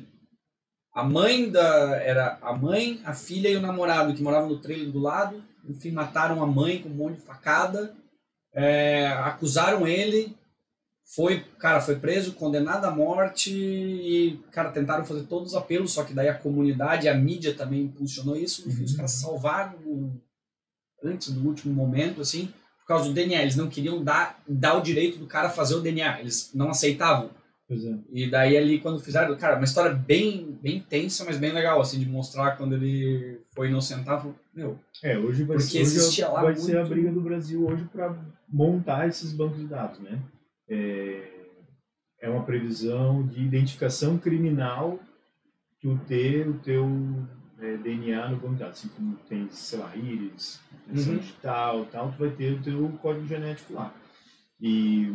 era a mãe, a filha e o namorado que moravam no trailer do lado. Enfim, mataram a mãe com um monte de facada, acusaram ele, foi preso, condenado à morte e, cara, tentaram fazer todos os apelos, só que daí a comunidade, a mídia também impulsionou isso. Enfim, os caras salvaram antes do último momento, assim, por causa do DNA. Eles não queriam dar o direito do cara fazer o DNA, eles não aceitavam. E daí ali quando fizeram, cara, uma história bem, bem tensa, mas bem legal, assim, de mostrar quando ele foi inocentado. Hoje vai ser a briga do Brasil hoje para montar esses bancos de dados, né? é uma previsão de identificação criminal tu ter o teu DNA no banco de dados. Assim como tem, sei lá, íris, impressão digital e tal, tu vai ter o teu código genético lá. E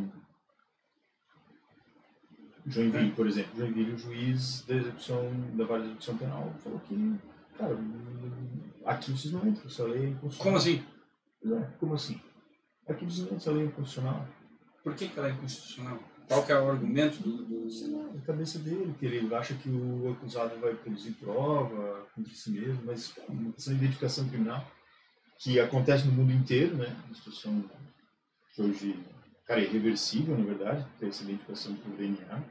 Joinville, por exemplo, o juiz da vara de execução penal falou que, cara, aqui vocês não entram, essa lei é inconstitucional. Como assim? Como assim? Aqui vocês não entram, essa lei é inconstitucional. Por que ela é inconstitucional? Qual que é o argumento Sei lá, na cabeça dele, que ele acha que o acusado vai produzir prova contra si mesmo, mas uma questão de identificação criminal que acontece no mundo inteiro, né? Uma situação que hoje, cara, é irreversível, na verdade, ter essa identificação por DNA.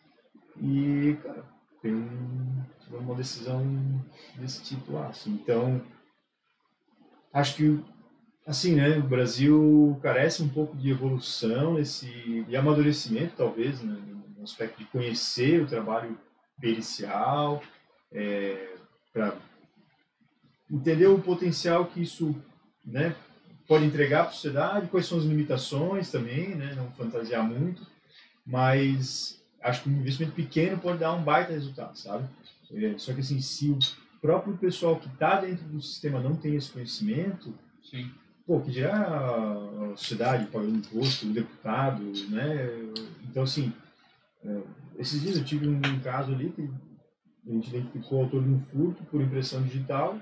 E, cara, tem uma decisão desse tipo lá, assim. Então, acho que, assim, né, o Brasil carece um pouco de evolução, de amadurecimento, talvez, né, no aspecto de conhecer o trabalho pericial, para entender o potencial que isso, né, pode entregar para a sociedade, quais são as limitações também, né, não fantasiar muito, mas acho que um investimento pequeno pode dar um baita resultado, sabe? Só que, assim, se o próprio pessoal que está dentro do sistema não tem esse conhecimento, Sim. Pô, que dirá a sociedade pagando imposto, o deputado, né? Então, assim, esses dias eu tive um caso ali que a gente identificou o autor de um furto por impressão digital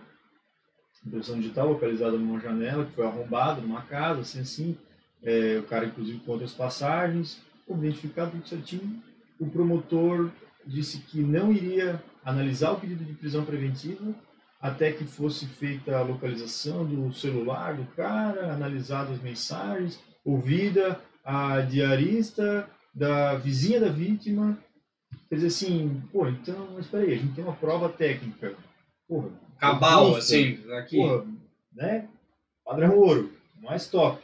localizada numa janela que foi arrombada numa casa, assim, o cara, inclusive, com outras passagens, identificado tudo certinho. O promotor disse que não iria analisar o pedido de prisão preventiva até que fosse feita a localização do celular do cara, analisadas as mensagens, ouvida a diarista da vizinha da vítima. Quer dizer assim, pô, então, mas peraí, a gente tem uma prova técnica. Porra, cabal, assim, aqui. Porra, né? Padrão ouro, mais top.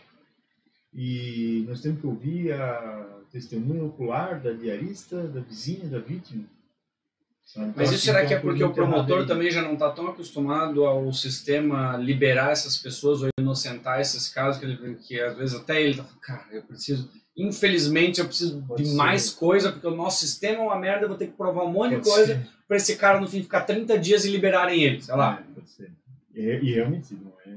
E nós temos que ouvir a testemunha ocular da diarista, da vizinha da vítima. Mas isso será que é porque o promotor também já não está tão acostumado ao sistema liberar essas pessoas ou inocentar esses casos, que às vezes até ele tá falando, cara, eu preciso, infelizmente eu preciso de mais coisa, porque o nosso sistema é uma merda, eu vou ter que provar um monte de coisa para esse cara no fim ficar 30 dias e liberarem ele, sei lá. Pode ser. E realmente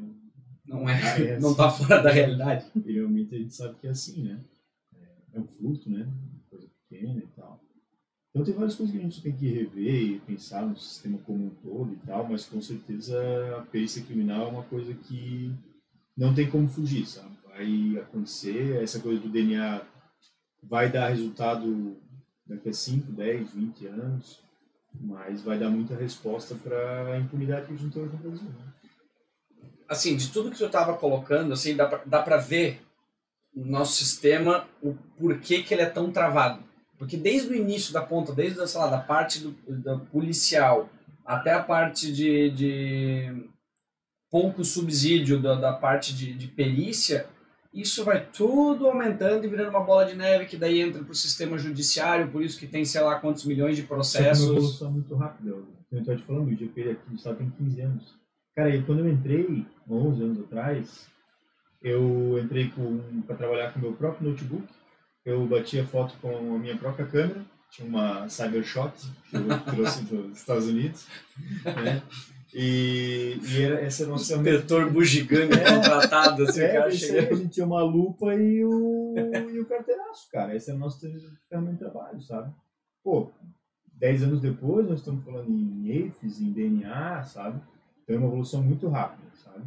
não está fora da realidade. E realmente a gente sabe que é assim, né? É um furto, né? Coisa pequena e tal. Então tem várias coisas que a gente tem que rever e pensar no sistema como um todo e tal, mas com certeza a perícia criminal é uma coisa que não tem como fugir, sabe? Vai acontecer, essa coisa do DNA vai dar resultado daqui a 5, 10, 20 anos, mas vai dar muita resposta para a impunidade que a gente tem hoje no Brasil, né? Assim, de tudo que tu estava colocando, assim, dá para ver no nosso sistema o porquê que ele é tão travado. Porque desde o início da ponta, desde sei lá, da parte da policial até a parte de pouco subsídio da parte de perícia, isso vai tudo aumentando e virando uma bola de neve que daí entra para o sistema judiciário, por isso que tem sei lá quantos milhões de processos. É uma evolução muito rápida. Eu estou te falando, o IGP aqui no estado tem 15 anos. Cara, e quando eu entrei, 11 anos atrás, eu entrei para trabalhar com o meu próprio notebook. Eu batia foto com a minha própria câmera, tinha uma Cybershot que eu trouxe dos Estados Unidos, né? E essa era a nossa... Inspetor bugiganga contratado, assim, o cara chega... A gente tinha uma lupa e o carteiraço, cara. Essa é a nossa ferramenta de trabalho, sabe? Pô, 10 anos depois nós estamos falando em EIFES, em DNA, sabe? Então é uma evolução muito rápida, sabe?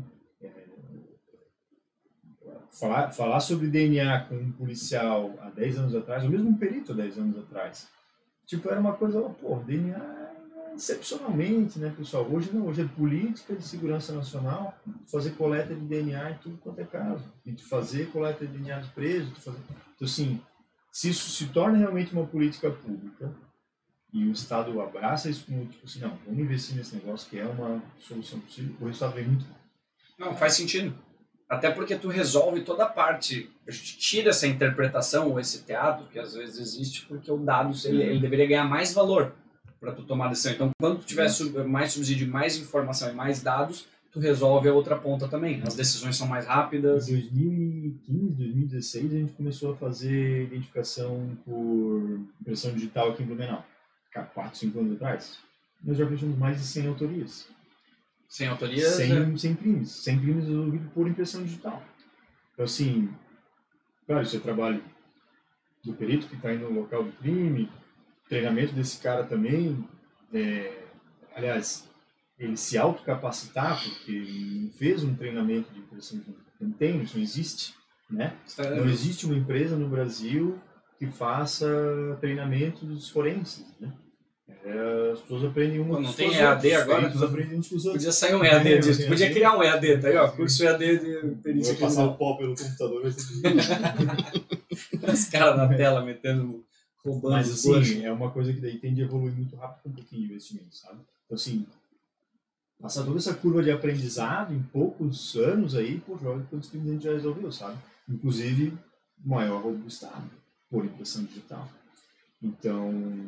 Falar sobre DNA com um policial há 10 anos atrás, ou mesmo um perito há 10 anos atrás, tipo, era uma coisa, pô, DNA excepcionalmente, né, pessoal? Hoje não, hoje é política de segurança nacional, fazer coleta de DNA em tudo quanto é caso, e de fazer coleta de DNA de preso, então assim, se isso se torna realmente uma política pública, e o Estado abraça isso como, tipo assim, não, vamos investir nesse negócio que é uma solução possível, o resultado vem muito. Não, faz sentido. Até porque tu resolve toda a parte, a gente tira essa interpretação ou esse teatro que às vezes existe porque o dado ele deveria ganhar mais valor para tu tomar decisão. Então, quando tu tiver mais subsídio, mais informação e mais dados, tu resolve a outra ponta também. As decisões são mais rápidas. Em 2015, 2016, a gente começou a fazer identificação por impressão digital aqui em Blumenau. 4, 5 anos atrás. Nós já fechamos mais de 100 autorias. Sem autorias? 100 crimes. 100 crimes resolvidos por impressão digital. Então, assim, claro, isso é trabalho do perito que está indo no local do crime, treinamento desse cara também. Aliás, ele se autocapacitar, porque não fez um treinamento de impressão digital. Não tem, isso não existe. Né? Não existe uma empresa no Brasil que faça treinamentos forenses. Né? As pessoas aprendem uma Não tem EAD agora? Aprendem uns com os outros. Podia sair um EAD disso. Podia criar um EAD, tá aí, ó. Curso EAD de perícia. Vai passar o pó pelo computador, vai ser os caras na tela metendo, roubando. Mas assim, é uma coisa que daí tende a evoluir muito rápido com um pouquinho de investimento, sabe? Então assim, passar toda essa curva de aprendizado em poucos anos aí, pô, olha quantos crimes a gente já resolveu, sabe? Inclusive, maior roubo do Estado, por impressão digital. Então,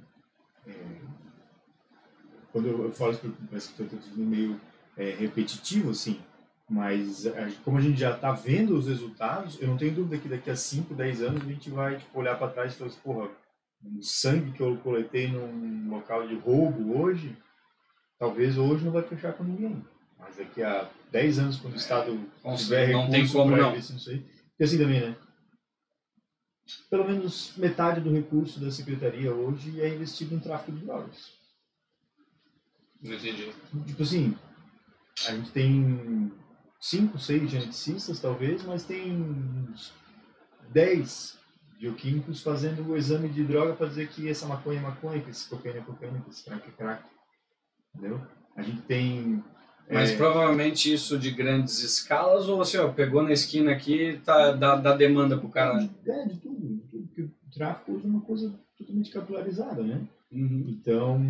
quando eu falo isso, parece que estou meio repetitivo, assim, mas como a gente já está vendo os resultados, eu não tenho dúvida que daqui a 5, 10 anos a gente vai tipo, olhar para trás e falar assim, porra, o sangue que eu coletei num local de roubo hoje, talvez hoje não vai fechar com ninguém. Mas daqui a 10 anos, quando o Estado tiver recurso para investir nisso aí, porque assim também, né? Pelo menos metade do recurso da Secretaria hoje é investido em tráfico de drogas. Não entendi. Tipo assim, a gente tem 5, 6 geneticistas talvez, mas tem 10 bioquímicos fazendo o exame de droga para dizer que essa maconha é maconha, que esse cocaína é cocaína, que esse crack é crack. Entendeu? A gente tem... Mas provavelmente isso de grandes escalas, ou assim, ó, pegou na esquina aqui, dá demanda pro cara? De tudo. Porque o tráfico hoje é uma coisa totalmente capitularizada, né? Uhum. Então,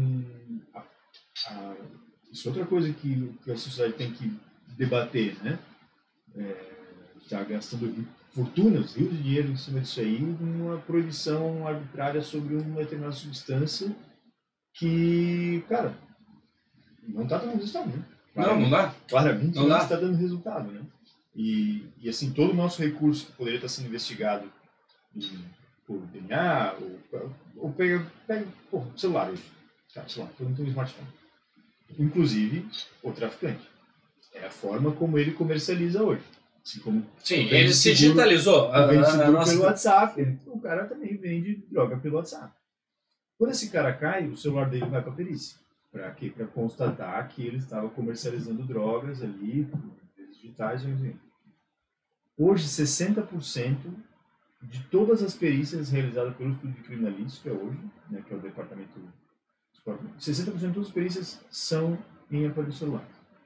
isso é outra coisa que a sociedade tem que debater, né? Está gastando fortunas, rios de dinheiro em cima disso aí, numa proibição arbitrária sobre uma determinada substância que, cara, não está dando resultado, né? Não dá. Claramente não está dando resultado, né? E assim, todo o nosso recurso que poderia estar sendo investigado por DNA, ou pega celular hoje. Tá, celular, todo mundo tem um smartphone. Inclusive, o traficante. É a forma como ele comercializa hoje. Assim como sim, ele se digitalizou. Pelo WhatsApp, o cara também vende droga pelo WhatsApp. Quando esse cara cai, o celular dele vai para a perícia. Para quê? Para constatar que ele estava comercializando drogas ali, digitais. Enfim. Hoje, 60% de todas as perícias realizadas pelo estudo de criminalística hoje, né, que é o departamento... 60% de todas as perícias são em aparelho celular.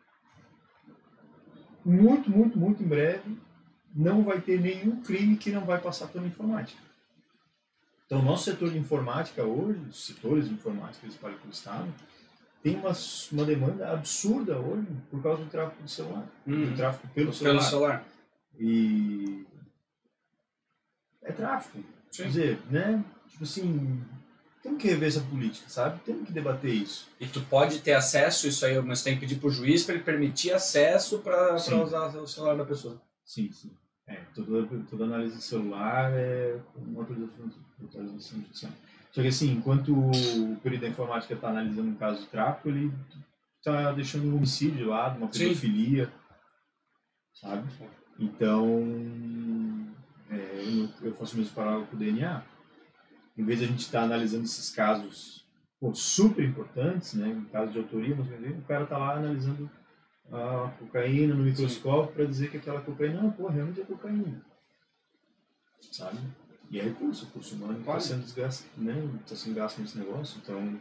Muito, muito, muito em breve, não vai ter nenhum crime que não vai passar pela informática. Então, o nosso setor de informática hoje, os setores de informática espalhados pelo Estado, tem uma demanda absurda hoje por causa do tráfico do celular, do tráfico pelo celular. E é tráfico. Sim. Quer dizer, né? Tipo assim, temos que rever essa política, sabe? Temos que debater isso. E tu pode ter acesso, isso aí, mas tem que pedir pro juiz para ele permitir acesso para usar o celular da pessoa. Sim, sim. Toda análise de celular é uma autorização judicial. Só que assim, enquanto o perito da informática está analisando um caso de tráfico, ele está deixando um homicídio de lado, uma pedofilia, sabe? Então, eu faço o mesmo paralelo com o DNA. Em vez de a gente estar analisando esses casos super importantes, né, em caso de autoria, mas o cara está lá analisando a cocaína no microscópio para dizer que aquela cocaína, não, realmente é cocaína, sabe? E é recurso humano está sendo desgaste, né? Está sendo gasto nesse negócio. Então,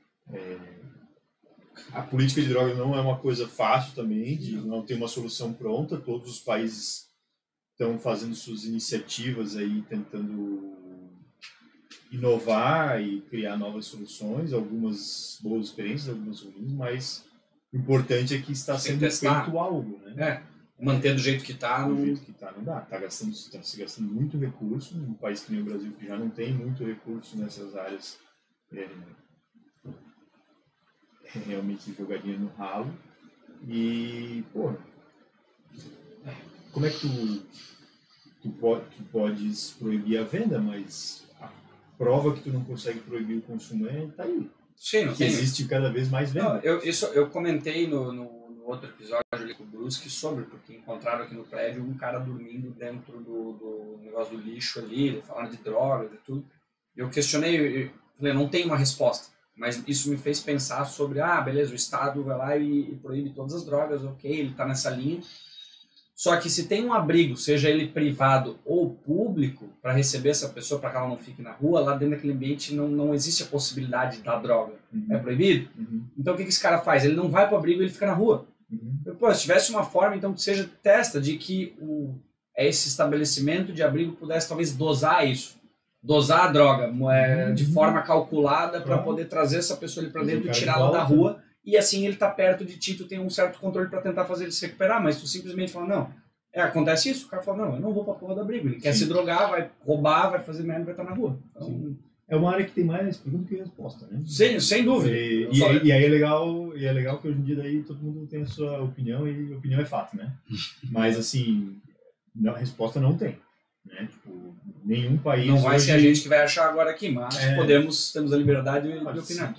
a política de drogas não é uma coisa fácil também, de não ter uma solução pronta. Todos os países estão fazendo suas iniciativas aí, tentando inovar e criar novas soluções, algumas boas experiências, algumas ruins, mas o importante é que está sendo feito algo, né? Manter do jeito que está. Do jeito que está, não dá. Está se gastando muito recurso, num país que nem o Brasil, que já não tem muito recurso nessas áreas, realmente jogadinha no ralo. E, pô, como é que tu podes proibir a venda, mas a prova que tu não consegue proibir o consumo tá aí. Sim, não que tem. Existe cada vez mais venda. Não, eu comentei no outro episódio ali com o Brusque sobre, porque encontraram aqui no prédio um cara dormindo dentro do negócio do lixo ali, falaram de drogas e tudo. Eu questionei, eu falei, não tem uma resposta, mas isso me fez pensar sobre, beleza, o Estado vai lá e proíbe todas as drogas, ok, ele está nessa linha. Só que se tem um abrigo, seja ele privado ou público, para receber essa pessoa, para que ela não fique na rua, lá dentro daquele ambiente não existe a possibilidade da droga. É proibido? Então o que esse cara faz? Ele não vai para o abrigo, ele fica na rua. Se tivesse uma forma, então, que seja testa de que esse estabelecimento de abrigo pudesse talvez dosar isso. Dosar a droga de forma calculada para poder trazer essa pessoa ali para dentro e tirá-la da rua. E assim ele está perto de ti, tu tem um certo controle para tentar fazer ele se recuperar, mas tu simplesmente fala, não, acontece isso? O cara fala, não, eu não vou pra porra do abrigo, ele quer se drogar, vai roubar, vai fazer merda, vai estar na rua. Então, é uma área que tem mais pergunta que resposta, né? Sem dúvida. E aí é legal que hoje em dia daí todo mundo tem a sua opinião e opinião é fato, né? Mas assim, a resposta não tem, né? Tipo, nenhum país não vai hoje... ser a gente que vai achar agora aqui, mas temos a liberdade de opinar.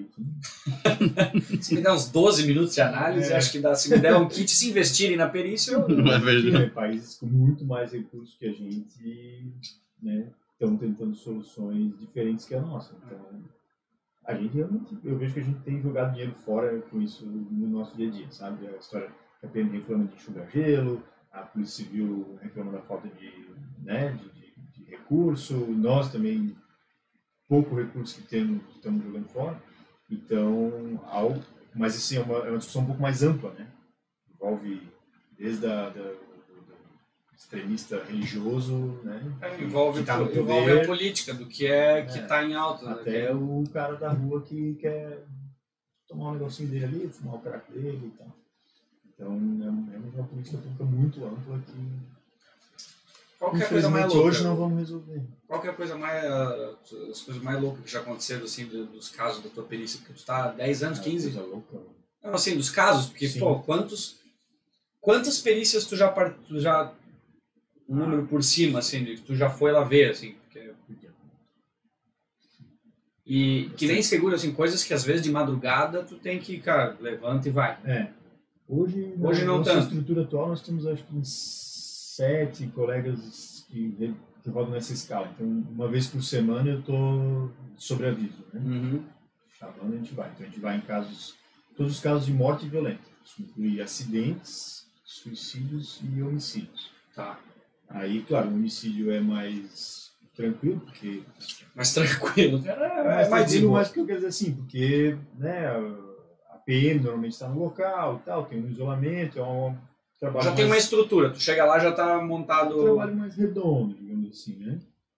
Se me der uns 12 minutos de análise, acho que dá. Se me der um kit, se investirem na perícia, países com muito mais recursos que a gente, né, estão tentando soluções diferentes que a nossa. Então, a gente realmente, eu vejo que a gente tem jogado dinheiro fora com isso no nosso dia a dia, sabe? A história que a PM reclama de enxugar gelo, a Polícia Civil reclama da falta de recurso, nós também, pouco recurso que temos, estamos jogando fora. Então, mas assim, é uma discussão um pouco mais ampla, né? Envolve desde do extremista religioso, né? Envolve a política, do que que está em alta. Até o cara da rua que quer tomar um negocinho dele ali, fumar o crack dele e tal. Então, é uma política pública muito ampla que... Qualquer coisa mais louca. Hoje não vamos resolver. Qualquer coisa as coisas mais loucas que já aconteceram, assim, dos casos da tua perícia, porque tu está há 10 anos, 15? Coisa louca. Não, assim, dos casos, porque, quantas perícias tu já um número por cima, assim, de que tu já foi lá ver, assim, porque... E que nem seguro, assim, coisas que às vezes de madrugada tu tem que, cara, levanta e vai. Hoje não nossa tanto. Estrutura atual, nós temos, acho que, 7 colegas que rodam nessa escala. Então, uma vez por semana eu estou sobre aviso, né? Chamando, a gente vai. Então, a gente vai em todos os casos de morte violenta. Isso inclui acidentes, suicídios e homicídios. Tá. Aí, claro, o homicídio é mais tranquilo, porque... Mais tranquilo, cara. É mais tranquilo, mas porque eu quero dizer assim, porque, né, a PM normalmente está no local e tal, tem um isolamento, é um trabalho já tem uma estrutura, tu chega lá já está montado... Um trabalho mais redondo, digamos assim, né?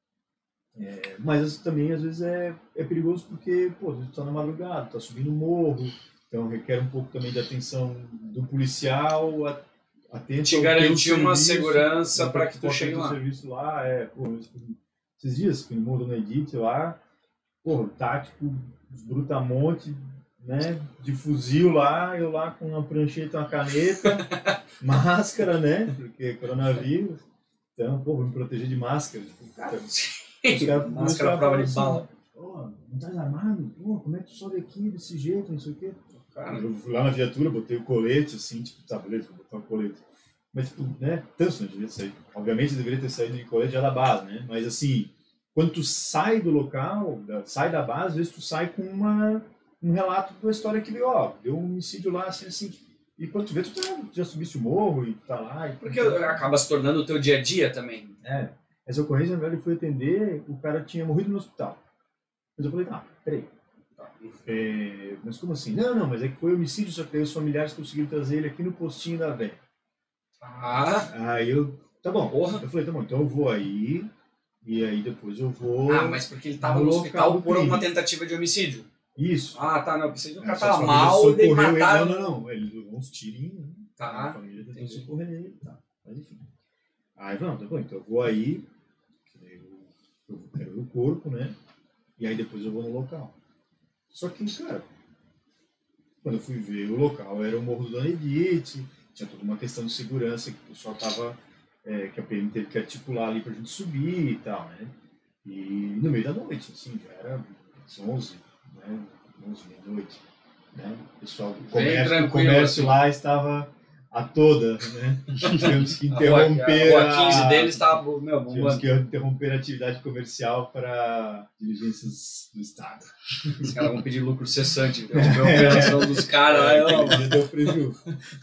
Mas também, às vezes, é perigoso porque, pô, tu está na madrugada, está subindo o morro, então requer um pouco também de atenção do policial, atento te garantir uma segurança para que tu chegue lá. Serviço lá, esses dias, fui no Morro do Edith lá, pô, tático, os brutamonte, né, de fuzil lá, eu lá com uma prancheta, uma caneta, máscara, né, porque coronavírus, então, pô, vou me proteger de máscara, cara, máscara à prova de bala. Pô, não tá armado? Pô, como é que tu sobe aqui desse jeito, não sei o quê? Cara, eu fui lá na viatura, botei o colete, assim, tipo, tá, beleza, vou botar o colete. Mas, tipo, né, tanto não devia sair. Obviamente, eu deveria ter saído de colete já da base, né, mas assim, quando tu sai do local, sai da base, às vezes tu sai com um relato da história que deu um homicídio lá, assim, e quando tu vê, tu já subiste o morro e tu tá lá. Porque acaba se tornando o teu dia a dia também. Essa ocorrência, na verdade, eu fui atender, o cara tinha morrido no hospital. Mas eu falei, peraí. Mas como assim? Não, mas é que foi homicídio, só que aí os familiares conseguiram trazer ele aqui no postinho da velha. Aí eu, tá bom. Eu falei, tá bom, então eu vou aí, e aí depois eu vou... mas porque ele tava no hospital por uma tentativa de homicídio. Isso. Não, pensei que o cara tava mal e daí mataram. Não, ele levou uns tirinhos, né? A família tentou socorrer ele, mas enfim. Aí, não, tá bom, então eu vou aí, eu quero ver o corpo, né? E aí depois eu vou no local. Só que, cara, Quando eu fui ver o local, era o Morro do Dona Edith, tinha toda uma questão de segurança que o pessoal tava, que a PM teve que articular ali pra gente subir e tal, né? E no meio da noite, assim, já era às 11, né? 11, meia-noite, né? O pessoal, o comércio lá estava a toda, né? Tivemos que interromper a 15 deles estava bombando. Tivemos que interromper a atividade comercial para diligências do Estado. Os caras vão pedir lucro cessante, a operação dos caras lá. Já deu prejuízo.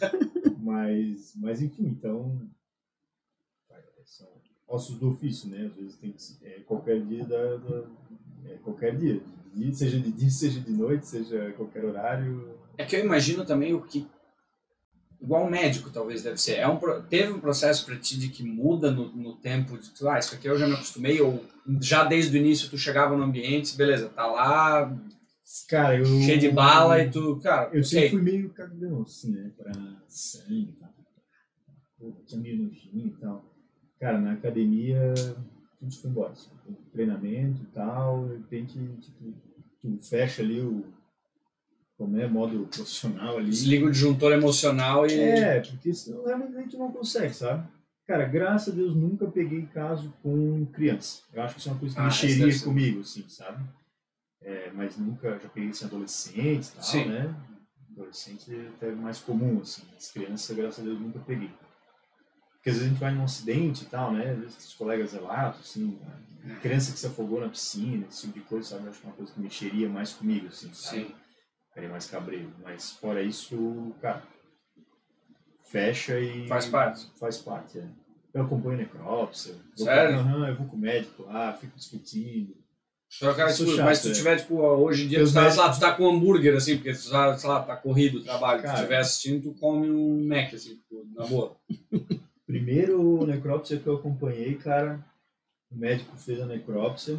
Mas enfim, então são ossos do ofício, né? Às vezes tem que qualquer dia qualquer dia, seja de dia, seja de noite, seja qualquer horário. É que eu imagino também o que igual um médico talvez deve ser. Teve um processo para ti de que muda no tempo de tu, isso aqui eu já me acostumei, ou já desde o início tu chegava no ambiente, beleza, tá lá, cara, cheio de bala e tu, cara, eu sempre fui meio cagão assim, né, pra sangue, tá? Tinha meio nojinho e tal. Cara, na academia tudo foi embora, assim, treinamento e tal, de repente, tipo, tu fecha ali modo profissional ali. Desliga o disjuntor emocional e... porque senão realmente tu não consegue, sabe? Cara, graças a Deus nunca peguei caso com criança. Eu acho que isso é uma coisa que mexeria comigo, assim, sabe? Mas nunca, já peguei assim, adolescentes e tal, Sim. né? Adolescente é até mais comum, assim. As crianças, graças a Deus, nunca peguei. Porque às vezes a gente vai num acidente e tal, né? Às vezes os colegas relatam, assim, criança que se afogou na piscina, esse tipo de coisa, sabe? Eu acho que é uma coisa que mexeria mais comigo, assim, sabe? Sim. Ficaria mais cabreiro. Mas fora isso, cara, fecha e... Faz parte. Faz parte, Eu acompanho necrópsia. Sério? Eu vou com o médico lá, fico discutindo. Mas se tu tiver, tipo, hoje em dia, tu tá com um hambúrguer, assim, porque tu tá, sei lá, tá corrido o trabalho, se tu estiver assistindo, tu come um Mac, assim, na boa. Primeiro necrópsia que eu acompanhei, cara, o médico fez a necrópsia,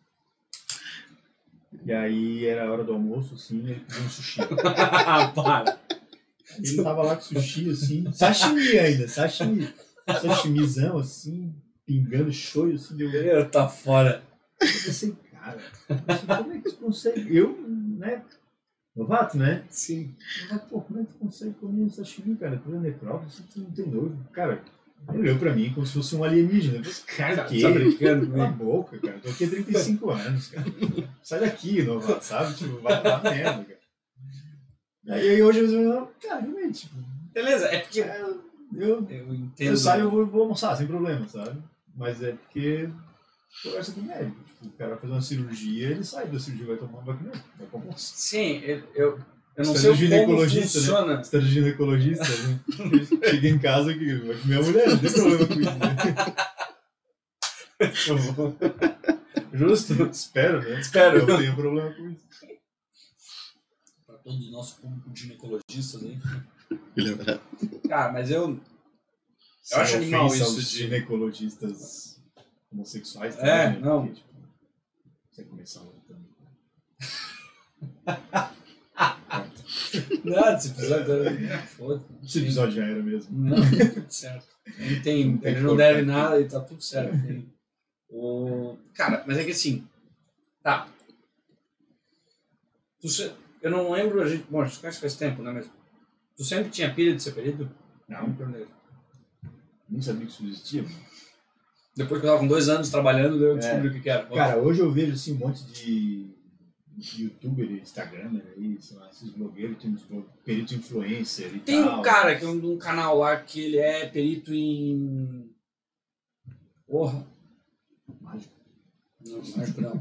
e aí era a hora do almoço, assim, ele pediu um sushi. Para! Ele tava lá com sushi, assim, sashimi ainda, sashimizão, assim, pingando shoyu, assim, deu... Tá fora. Eu pensei, cara, como é que tu consegue? Eu, né, novato, né? Sim. Mas, pô, como é que tu consegue comer um sashimi, cara? Tu é necrópsia, tu não tem nojo. Cara, ele olhou pra mim como se fosse um alienígena. Eu falei, cara, que? Tá brincando, Cala a boca, cara. Tô aqui há 35 anos, cara. Sai daqui, novato, sabe? Tipo, vai pra merda, cara. Aí hoje eu cara, realmente, tipo... Beleza, é porque... Eu entendo. Eu saio e vou almoçar, sem problema, sabe? Mas é porque... conversa com o médico. Tipo, o cara vai fazer uma cirurgia, ele sai da cirurgia, vai tomar vai comer, vai pra almoço. Sim, eu não sei como funciona. Né? Você tá de ginecologista, né? Chega em casa que vai comer a mulher, não tem problema com isso, né? Justo? Espero, né? Espero. Eu não tenho problema com isso. Pra todos os nossos públicos de ginecologistas aí. Cara, mas eu acho animal isso de ginecologistas homossexuais também, né? Não. Porque, tipo, você começar lutando. Não, esse episódio Esse episódio já era mesmo. Não, tudo certo. Ele não deve nada e tá tudo certo. Cara, mas é que assim, tá. Eu não lembro, a gente conhece faz tempo, né? Mas tu sempre tinha pilha de ser perito? Não. Nem sabia que isso existia, mano. Depois que eu tava com 2 anos trabalhando, eu descobri o que era. Cara, hoje eu vejo assim um monte de youtuber, instagramer aí, sei lá, esses blogueiros, tem uns perito influencer e tem tal. Tem um cara que é de um canal lá que ele é perito em... Porra. Mágico. Não, mágico não.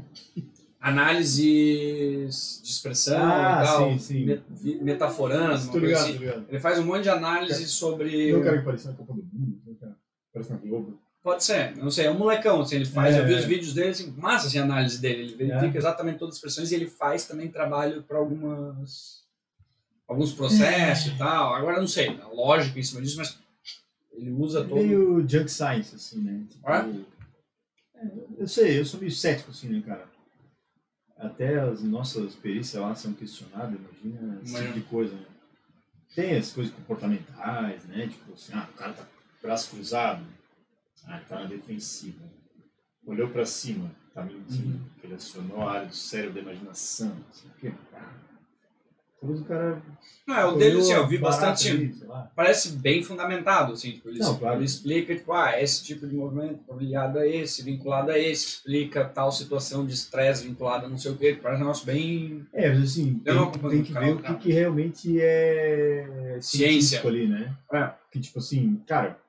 Análises de expressão e tal. Sim. Metaforando. Tô ligado, assim. Ele faz um monte de análise sobre... Não, cara que parecia na Copa do Mundo, parece na Globo. Pode ser, não sei, é um molecão, assim, ele faz, eu vi os vídeos dele, assim, massa assim, a análise dele, ele verifica exatamente todas as expressões e ele faz também trabalho para alguns processos e tal, agora eu não sei, a lógica em cima disso, mas ele usa todo... Meio junk science, assim, né? Tipo, eu sei, eu sou meio cético, assim, né, cara? Até as nossas perícias lá são questionadas, imagina esse tipo de coisa, né? Tem as coisas comportamentais, né? Tipo assim, o cara tá braço cruzado, tá na defensiva. Olhou pra cima, tá mentindo. Ele acionou a área do cérebro da imaginação. Não sei o quê. Talvez o cara... Não, o dele, assim, eu vi barato bastante, ali, sei lá. parece bem fundamentado, assim, tipo, ele, Não, claro. ele explica, tipo, esse tipo de movimento ligado a esse, vinculado a esse, explica tal situação de estresse vinculada a não sei o quê, parece um negócio bem... Mas assim, Eu não tem que ver o que realmente é Ciência. científico ali, né? É. Que tipo assim, cara,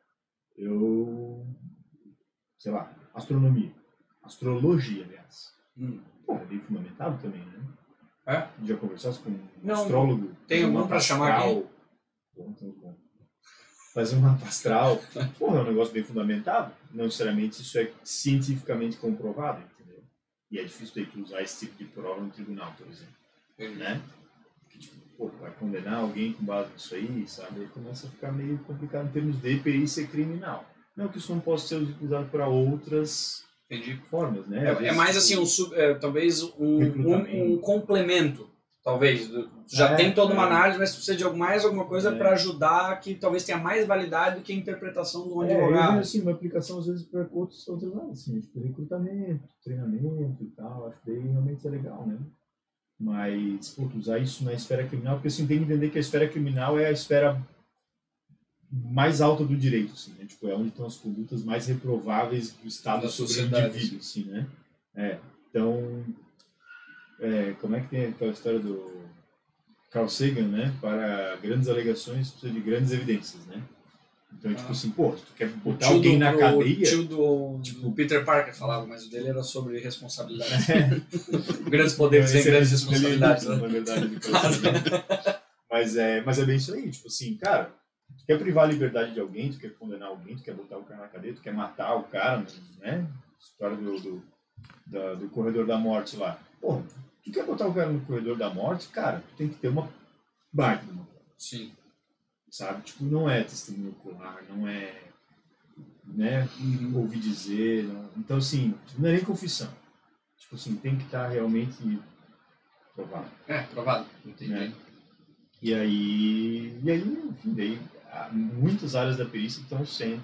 sei lá, astrologia, aliás. Pô, é bem fundamentado também, né? Já conversasse com um astrólogo? Tem um pra chamar aqui? Bom. Fazer um mapa astral, porra, é um negócio bem fundamentado. Não necessariamente isso é cientificamente comprovado, entendeu? E é difícil ter que usar esse tipo de prova no tribunal, por exemplo. Né? Porque, tipo, pô, vai condenar alguém com base nisso aí, sabe? Aí começa a ficar meio complicado em termos de perícia criminal. Não que isso não possa ser utilizado para outras formas, né? É mais assim, talvez um complemento, talvez. Já tem toda uma análise, mas precisa de alguma coisa para ajudar que talvez tenha mais validade do que a interpretação do advogado. Eu assim, uma aplicação às vezes para outras áreas, assim, tipo recrutamento, treinamento e tal, acho que daí realmente é legal, né? Mas, pô, usar isso na esfera criminal, porque assim, tem que entender que a esfera criminal é a esfera mais alta do direito, assim, né? Tipo, é onde estão as condutas mais reprováveis do Estado sobre o indivíduo, assim, né? Então, como é que tem aquela história do Carl Sagan, né? Para grandes alegações precisa de grandes evidências, né? Então, tipo assim, pô, se tu quer botar alguém na cadeia... O tio do Peter Parker falava, mas o dele era sobre responsabilidade. Grandes poderes têm grandes responsabilidades, né? Na verdade, mas é bem isso aí, tipo assim, cara, tu quer privar a liberdade de alguém, tu quer condenar alguém, tu quer botar o cara na cadeia, tu quer matar o cara, né? História do corredor da morte lá. Porra, tu quer botar o cara no corredor da morte, cara, tu tem que ter uma baita. Sim. Sabe? Tipo, não é testemunho ocular, não é, né, ouvir dizer, não. Então, assim, não é nem confissão. Tipo assim, tem que estar realmente provado. Provado, entendi. Né? E aí, enfim, daí, muitas áreas da perícia estão sendo,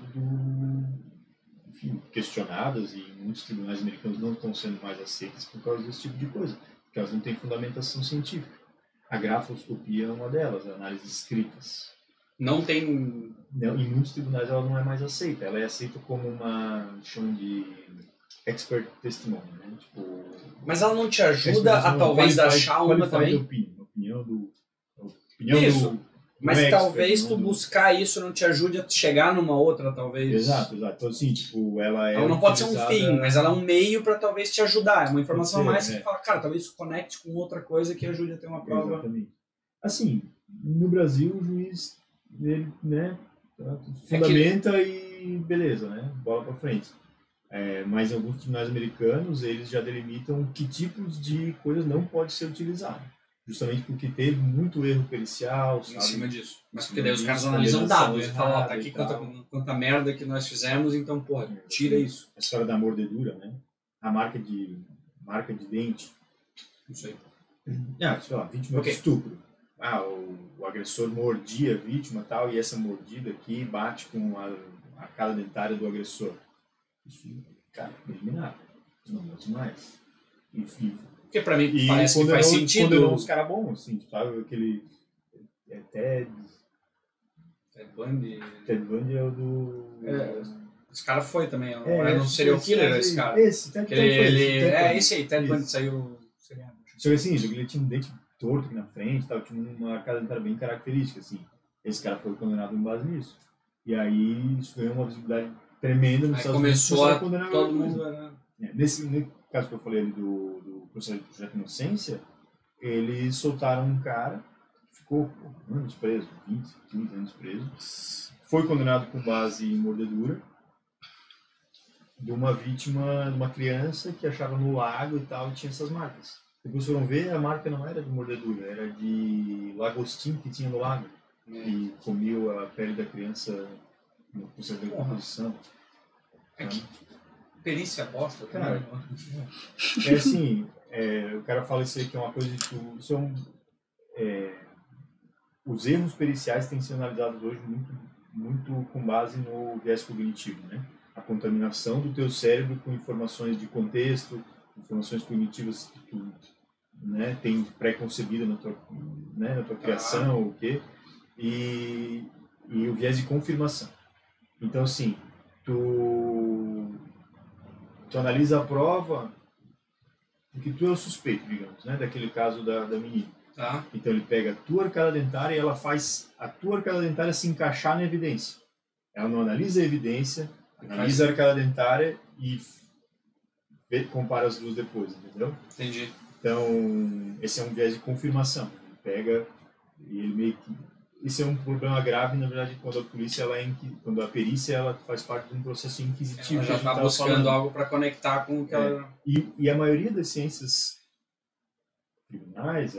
enfim, questionadas e muitos tribunais americanos não estão sendo mais aceitas por causa desse tipo de coisa, porque elas não têm fundamentação científica. A grafoscopia é uma delas, análises escritas. Não tem... Em muitos tribunais ela não é mais aceita. Ela é aceita como chamam de expert testimony, né? Tipo, mas ela não te ajuda a talvez achar uma também? Opinião isso. do mas expert, talvez tu buscar isso não te ajude a chegar numa outra, talvez. Exato. Então, assim, tipo, ela não pode ser um fim, mas ela é um meio para talvez te ajudar. É uma informação a mais que fala, cara, talvez isso conecte com outra coisa que ajude a ter uma prova. Exatamente. Assim, no Brasil, o juiz, ele, né, fundamenta e beleza, né, bola para frente. Mas em alguns tribunais americanos, eles já delimitam que tipos de coisas não pode ser utilizado. Justamente porque teve muito erro pericial, sabe? Em cima disso. Mas porque daí os caras analisam dados e falam, tá aqui quanta merda que nós fizemos, então, porra, tira isso. A história da mordedura, né? A marca de dente. Não sei. Sei lá, vítima de estupro. O agressor mordia a vítima e tal, e essa mordida aqui bate com a cara dentária do agressor. Isso, cara, eliminado. Não bate mais. Enfim. Porque pra mim parece que faz sentido. Condenou uns caras bons, assim, sabe? Aquele... Ted Bundy. Ted Bundy é o do... Esse cara foi também. Era um serial killer, esse cara. Esse aí, Ted Bundy saiu... Só que assim, ele tinha um dente torto aqui na frente, tal, tinha uma cara dentária bem característica, assim. Esse cara foi condenado com base nisso. E aí isso ganhou uma visibilidade tremenda nos Estados Unidos. Começou a condenar todo mundo. Nesse caso que eu falei ali do processo de projeto de inocência, eles soltaram um cara que ficou anos preso, 20, 30 anos preso. Foi condenado com base em mordedura de uma vítima, de uma criança que achava no lago e tal, e tinha essas marcas. Depois foram ver, a marca não era de mordedura, era de lagostim que tinha no lago. E comeu a pele da criança no processo de decomposição. Perícia bosta, cara. Assim, o cara fala isso aí que é uma coisa de tu... os erros periciais têm sido analisados hoje muito com base no viés cognitivo, né? A contaminação do teu cérebro com informações de contexto, informações cognitivas que tu né, tem pré-concebido na tua criação, o quê? E o viés de confirmação. Então, assim, tu analisa a prova porque tu é o suspeito, digamos, né, daquele caso da menina. Tá. Então, ele pega a tua arcada dentária e ela faz a tua arcada dentária se encaixar na evidência. Ela não analisa a evidência, analisa a arcada dentária e compara as duas depois, entendeu? Entendi. Então, esse é um viés de confirmação. Ele pega e ele meio que... Esse é um problema grave, na verdade, quando a polícia, quando a perícia, ela faz parte de um processo inquisitivo. Ela já está buscando algo para conectar com o que ela... E a maioria das ciências criminais,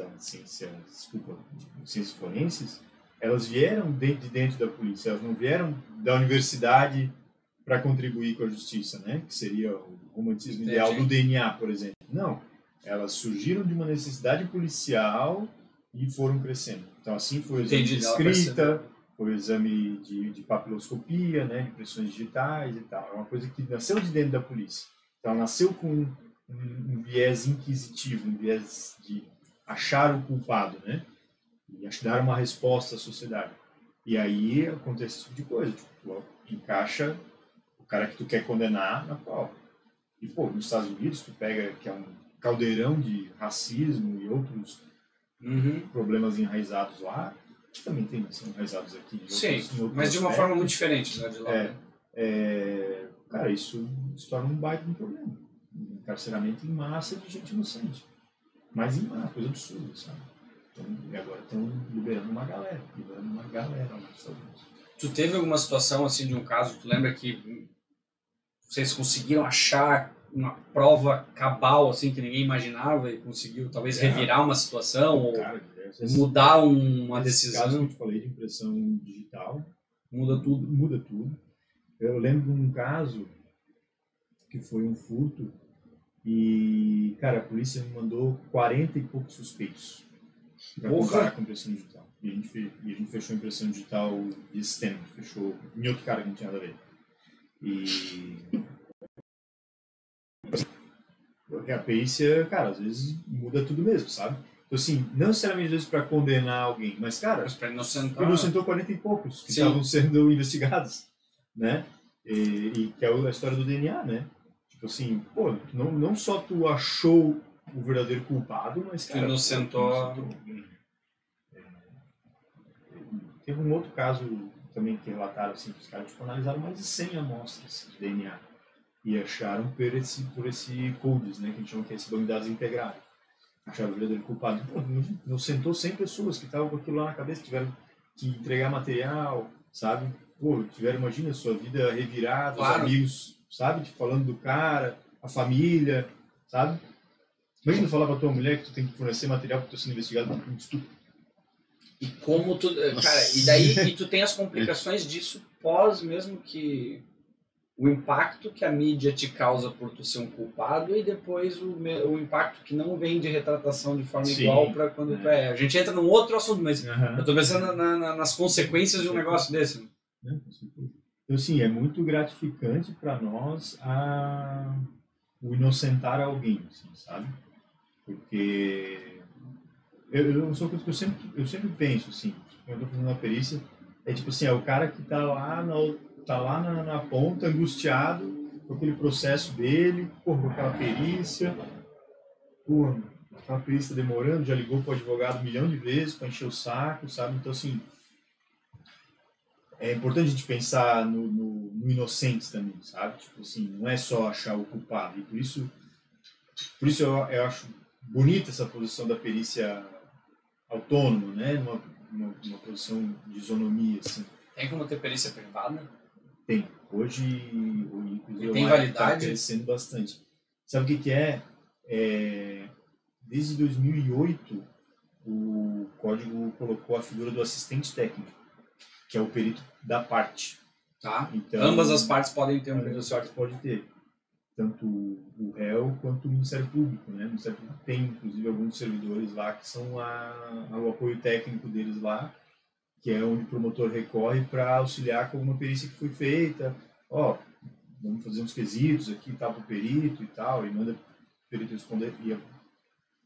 ciências forenses, elas vieram de dentro da polícia, elas não vieram da universidade para contribuir com a justiça, né? Que seria o romantismo ideal do DNA, por exemplo. Não, elas surgiram de uma necessidade policial e foram crescendo. Então, assim foi o exame de escrita, foi o exame de papiloscopia, né? De impressões digitais e tal. É uma coisa que nasceu de dentro da polícia. Então, ela nasceu com um viés inquisitivo, um viés de achar o culpado, né? E dar uma resposta à sociedade. E aí acontece esse tipo de coisa. Tipo, tu encaixa o cara que tu quer condenar na prova. E, pô, nos Estados Unidos, tu pega que é um caldeirão de racismo e outros problemas enraizados lá, que também são enraizados aqui. Sim, mas de uma forma muito diferente, né, de lá. Cara, isso se torna um baita de um problema. Encarceramento em massa de gente inocente. Mas em massa, coisa absurda, sabe? Então, e agora estão liberando uma galera lá nos Estados Unidos. Tu teve alguma situação, assim, de um caso, tu lembra que vocês conseguiram achar uma prova cabal, assim, que ninguém imaginava e conseguiu, talvez, revirar uma situação ou mudar uma decisão? Caso que eu te falei de impressão digital, muda tudo. Muda tudo. Eu lembro de um caso que foi um furto e, cara, a polícia me mandou 40 e poucos suspeitos para comparar com a impressão digital. E a gente fechou a impressão digital de sistema, fechou em outro cara que não tinha nada a ver. E porque a perícia, cara, às vezes muda tudo mesmo, sabe? Então, assim, não necessariamente às vezes para condenar alguém, mas, cara, inocentou 40 e poucos que estavam sendo investigados, né? E que é a história do DNA, né? Tipo assim, pô, não só tu achou o verdadeiro culpado, mas, cara, inocentou alguém. Teve um outro caso também que relataram, assim, que os caras tipo, analisaram mais de 100 amostras de DNA e acharam por esse CODES, né, que a gente chama que é esse banco de dados integrado. Acharam o verdadeiro culpado. Pô, inocentou 100 pessoas que estavam com aquilo lá na cabeça, tiveram que entregar material, sabe? Pô, imagina, a sua vida revirada, os amigos, sabe? Falando do cara, a família, sabe? Imagina falar pra tua mulher que tu tem que fornecer material porque tu tá sendo investigado por um estupro. E como tu... Cara, e daí tu tem as complicações disso pós mesmo que... O impacto que a mídia te causa por tu ser um culpado e depois o impacto que não vem de retratação de forma igual para quando tu é. A gente entra num outro assunto, mas eu tô pensando nas consequências de um negócio desse. Então, assim, é muito gratificante para nós o inocentar alguém, assim, sabe? Porque eu sou coisa que eu sempre penso, assim, quando eu tô fazendo uma perícia, é tipo assim, é o cara que tá lá na ponta, angustiado com aquele processo dele, com aquela perícia, aquela perícia demorando, já ligou pro advogado 1 milhão de vezes para encher o saco, sabe? Então, assim, é importante a gente pensar no inocente também, sabe? Tipo assim, não é só achar o culpado. E por isso eu acho bonita essa posição da perícia autônoma, né? Uma posição de isonomia, assim. Tem como ter perícia privada? Tem. Hoje inclusive, tem validade? Está crescendo bastante. Sabe o que é? Desde 2008, o código colocou a figura do assistente técnico, que é o perito da parte. Tá. Então, ambas as partes podem ter um perito. Ambas as partes podem ter. Tanto o réu quanto o Ministério Público, né? O Ministério Público tem, inclusive, alguns servidores lá que são o apoio técnico deles lá, que é onde o promotor recorre para auxiliar com alguma perícia que foi feita. Vamos fazer uns quesitos aqui, tal, para o perito e tal, e manda o perito responder.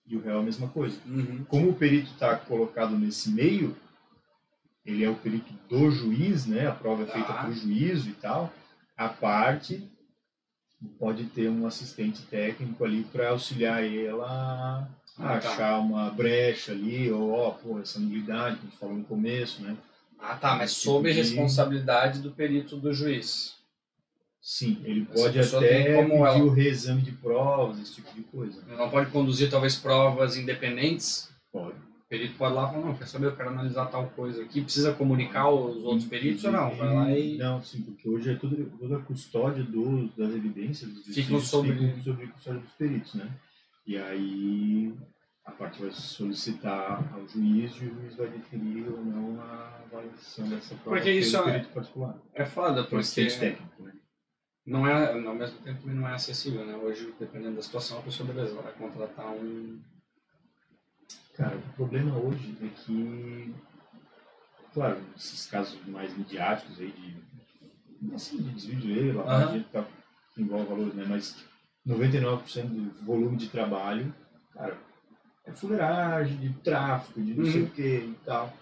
e o réu é a mesma coisa. Uhum. Como o perito está colocado nesse meio, ele é o perito do juiz, né? A prova é feita por juízo e tal. A parte pode ter um assistente técnico ali para auxiliar ela a achar uma brecha ali, ou essa nulidade que a gente falou no começo, né? Ah, tá, mas sob responsabilidade do perito do juiz. Sim, ele Essa pode pessoa até tem como pedir ela- o reexame de provas, esse tipo de coisa. Ele não pode conduzir, talvez, provas independentes? Pode. O perito pode ir lá e falar, não, quer saber, eu quero analisar tal coisa aqui. Precisa comunicar os outros peritos ou não? Vai lá e... Não, sim, porque hoje é toda a custódia das evidências dos Ficam sobre a custódia dos peritos, né? E aí a parte vai solicitar ao juiz e o juiz vai definir ou não a avaliação dessa prova Porque isso pelo perito particular. é foda, Por assistente porque técnico, né? não é, ao mesmo tempo também não é acessível, né? Hoje, dependendo da situação, a pessoa, beleza, ela vai contratar um... Cara, o problema hoje é que, claro, esses casos mais midiáticos aí de desvio de lei, lavagem, que envolve valores, né? Mas 99% do volume de trabalho, cara, é fuleiragem, de tráfico, de não sei o que e tal.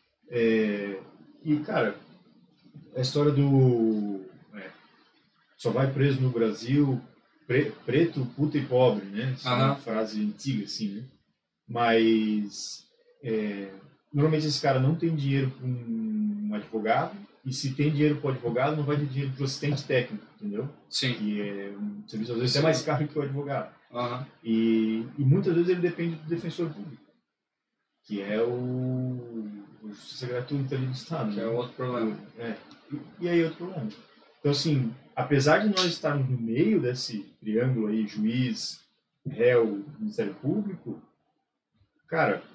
E, cara, a história do só vai preso no Brasil preto, puta e pobre, né? Isso é uma frase antiga, assim, né? Mas normalmente esse cara não tem dinheiro para um advogado, e se tem dinheiro para o advogado, não vai ter dinheiro para o assistente técnico, entendeu? Sim. Que é um serviço às vezes é mais caro que o advogado. Uhum. E muitas vezes ele depende do defensor público, que é o justiça gratuita ali do Estado. Que né? é outro problema. E aí outro problema. Então, assim, apesar de nós estarmos no meio desse triângulo aí, juiz, réu, Ministério Público, cara,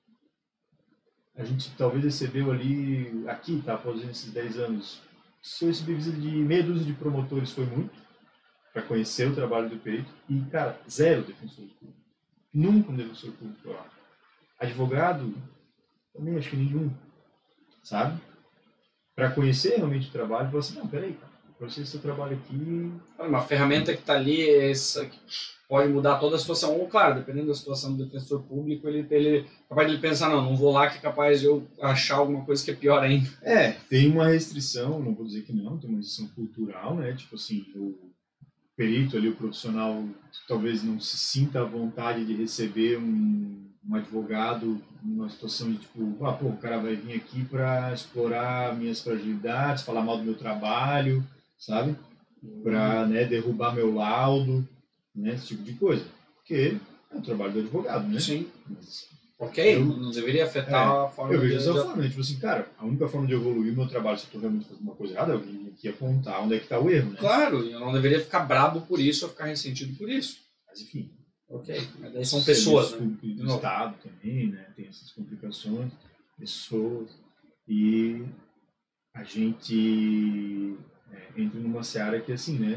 a gente talvez recebeu ali, aqui, tá, após esses 10 anos, se eu recebi visita de meia dúzia de promotores foi muito, para conhecer o trabalho do perito, e, cara, zero defensor público. Nunca um defensor público foi lá. Advogado, também acho que nenhum, sabe? Para conhecer realmente o trabalho, falar assim, não, peraí, cara, conhecer esse seu trabalho aqui... Uma ferramenta que está ali, essa, que pode mudar toda a situação. Ou, claro, dependendo da situação do defensor público, ele capaz de ele pensar, não vou lá que é capaz de eu achar alguma coisa que é pior ainda. Tem uma restrição, não vou dizer que não, tem uma restrição cultural, né? Tipo assim, o perito ali, o profissional, talvez não se sinta à vontade de receber um advogado numa situação de tipo, o cara vai vir aqui para explorar minhas fragilidades, falar mal do meu trabalho, sabe? Para derrubar meu laudo, né? Esse tipo de coisa. Porque é o trabalho do advogado, né? Sim. Mas, não deveria afetar a forma eu vejo dessa forma, né? Tipo assim, cara, a única forma de eu evoluir o meu trabalho, se eu estou realmente fazendo uma coisa errada, é alguém aqui apontar onde é que está o erro, né? Claro, eu não deveria ficar brabo por isso ou ficar ressentido por isso. Mas enfim. Mas daí são pessoas, né? Do Estado também, né? Tem essas complicações, pessoas. E a gente entra numa seara que, assim, né?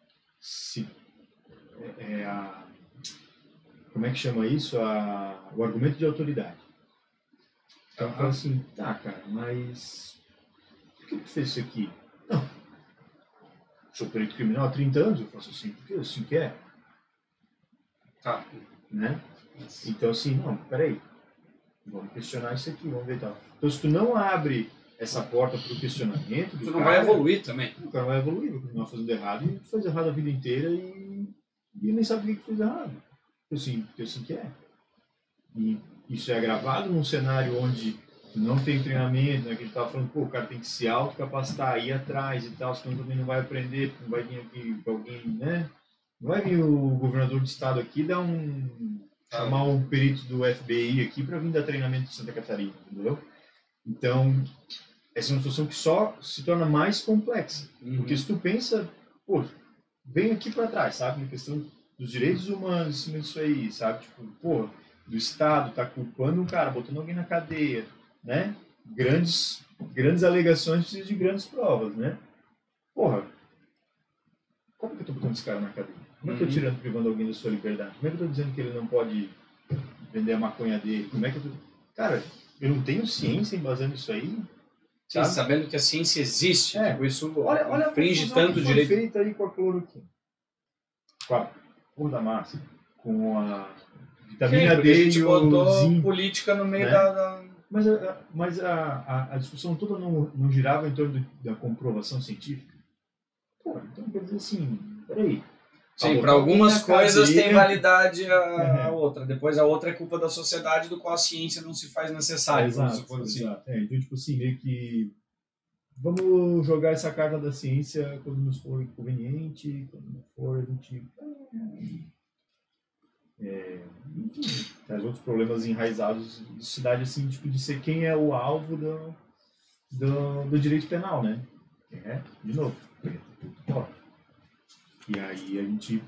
Como é que chama isso? O argumento de autoridade. Então, fala assim, tá, cara, mas por que tu fez isso aqui? Não. Sou perito criminal há 30 anos, eu faço assim, porque eu assim quer. Tá. Né? Então, assim, não, peraí. Vamos questionar isso aqui, vamos ver e tal. Então, se tu não abre essa porta para o questionamento... Tu não vai evoluir também. O cara vai evoluir, vai continuar fazendo errado e faz errado a vida inteira e nem sabe o que fez errado. Porque assim que é. E isso é agravado num cenário onde não tem treinamento, né? Que a gente estava falando, o cara tem que se autocapacitar, ir atrás e tal, senão também não vai aprender, não vai vir aqui alguém, né? Não vai vir o governador do estado aqui chamar um perito do FBI aqui para vir dar treinamento de Santa Catarina, entendeu? Então, essa é uma situação que só se torna mais complexa. Porque se tu pensa, vem aqui para trás, sabe? Na questão dos direitos humanos, isso aí, sabe? Tipo, do Estado tá culpando um cara, botando alguém na cadeia, né? Grandes alegações precisam de grandes provas, né? Como que eu tô botando esse cara na cadeia? Como é que eu tô privando alguém da sua liberdade? Como é que eu tô dizendo que ele não pode vender a maconha dele? Como é que eu tô... Cara, eu não tenho ciência embasando isso aí. Sim, sabendo que a ciência existe, tipo, isso olha infringe tanto direito. Feita aí com a cloroquina. Com a porra da massa, com a Vitamina porque a D gente e o botou zinco. política no meio né? da... Mas a discussão toda não girava em torno da comprovação científica? Pô, então quer dizer assim, peraí. Sim, Botar para algumas alguém na coisas tem cadeia- validade a outra. Depois a outra é culpa da sociedade, do qual a ciência não se faz necessária. vamos Exato, supor assim. exato. Então, tipo assim, meio que vamos jogar essa carta da ciência quando nos for conveniente, quando não for, a gente... enfim, traz outros problemas enraizados de cidade, assim, tipo, de ser quem é o alvo do direito penal, né? De novo, preto, pobre. E aí a gente...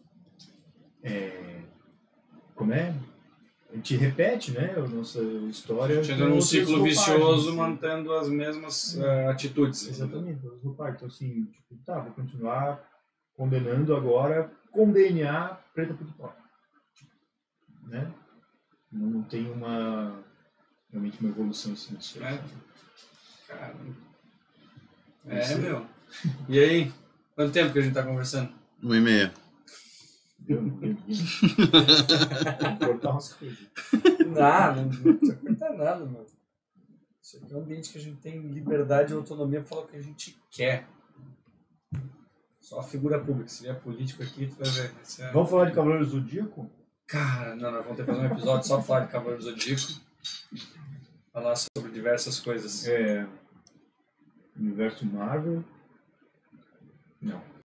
como é? A gente repete, né, a nossa história. A gente entra com num outras ciclo roupagens, vicioso assim. mantendo as mesmas atitudes. Exatamente, outras roupagens. Então, assim, tipo, tá, vou continuar condenando agora com DNA preta por pobre. Né? Não tem realmente uma evolução assim nisso. Caramba. Meu. E aí? Quanto tempo que a gente tá conversando? 1h30. Vou cortar umas coisas. Não precisa cortar nada, meu. Isso aqui é um ambiente que a gente tem liberdade e autonomia para falar o que a gente quer. Só a figura pública. Se vier político aqui, tu vai ver. Vamos falar de Cavaleiros do Zodíaco? Cara, não, nós vamos ter que fazer um episódio só para falar de Cavaleiro do Zodíaco. Falar sobre diversas coisas. Universo Marvel? Não.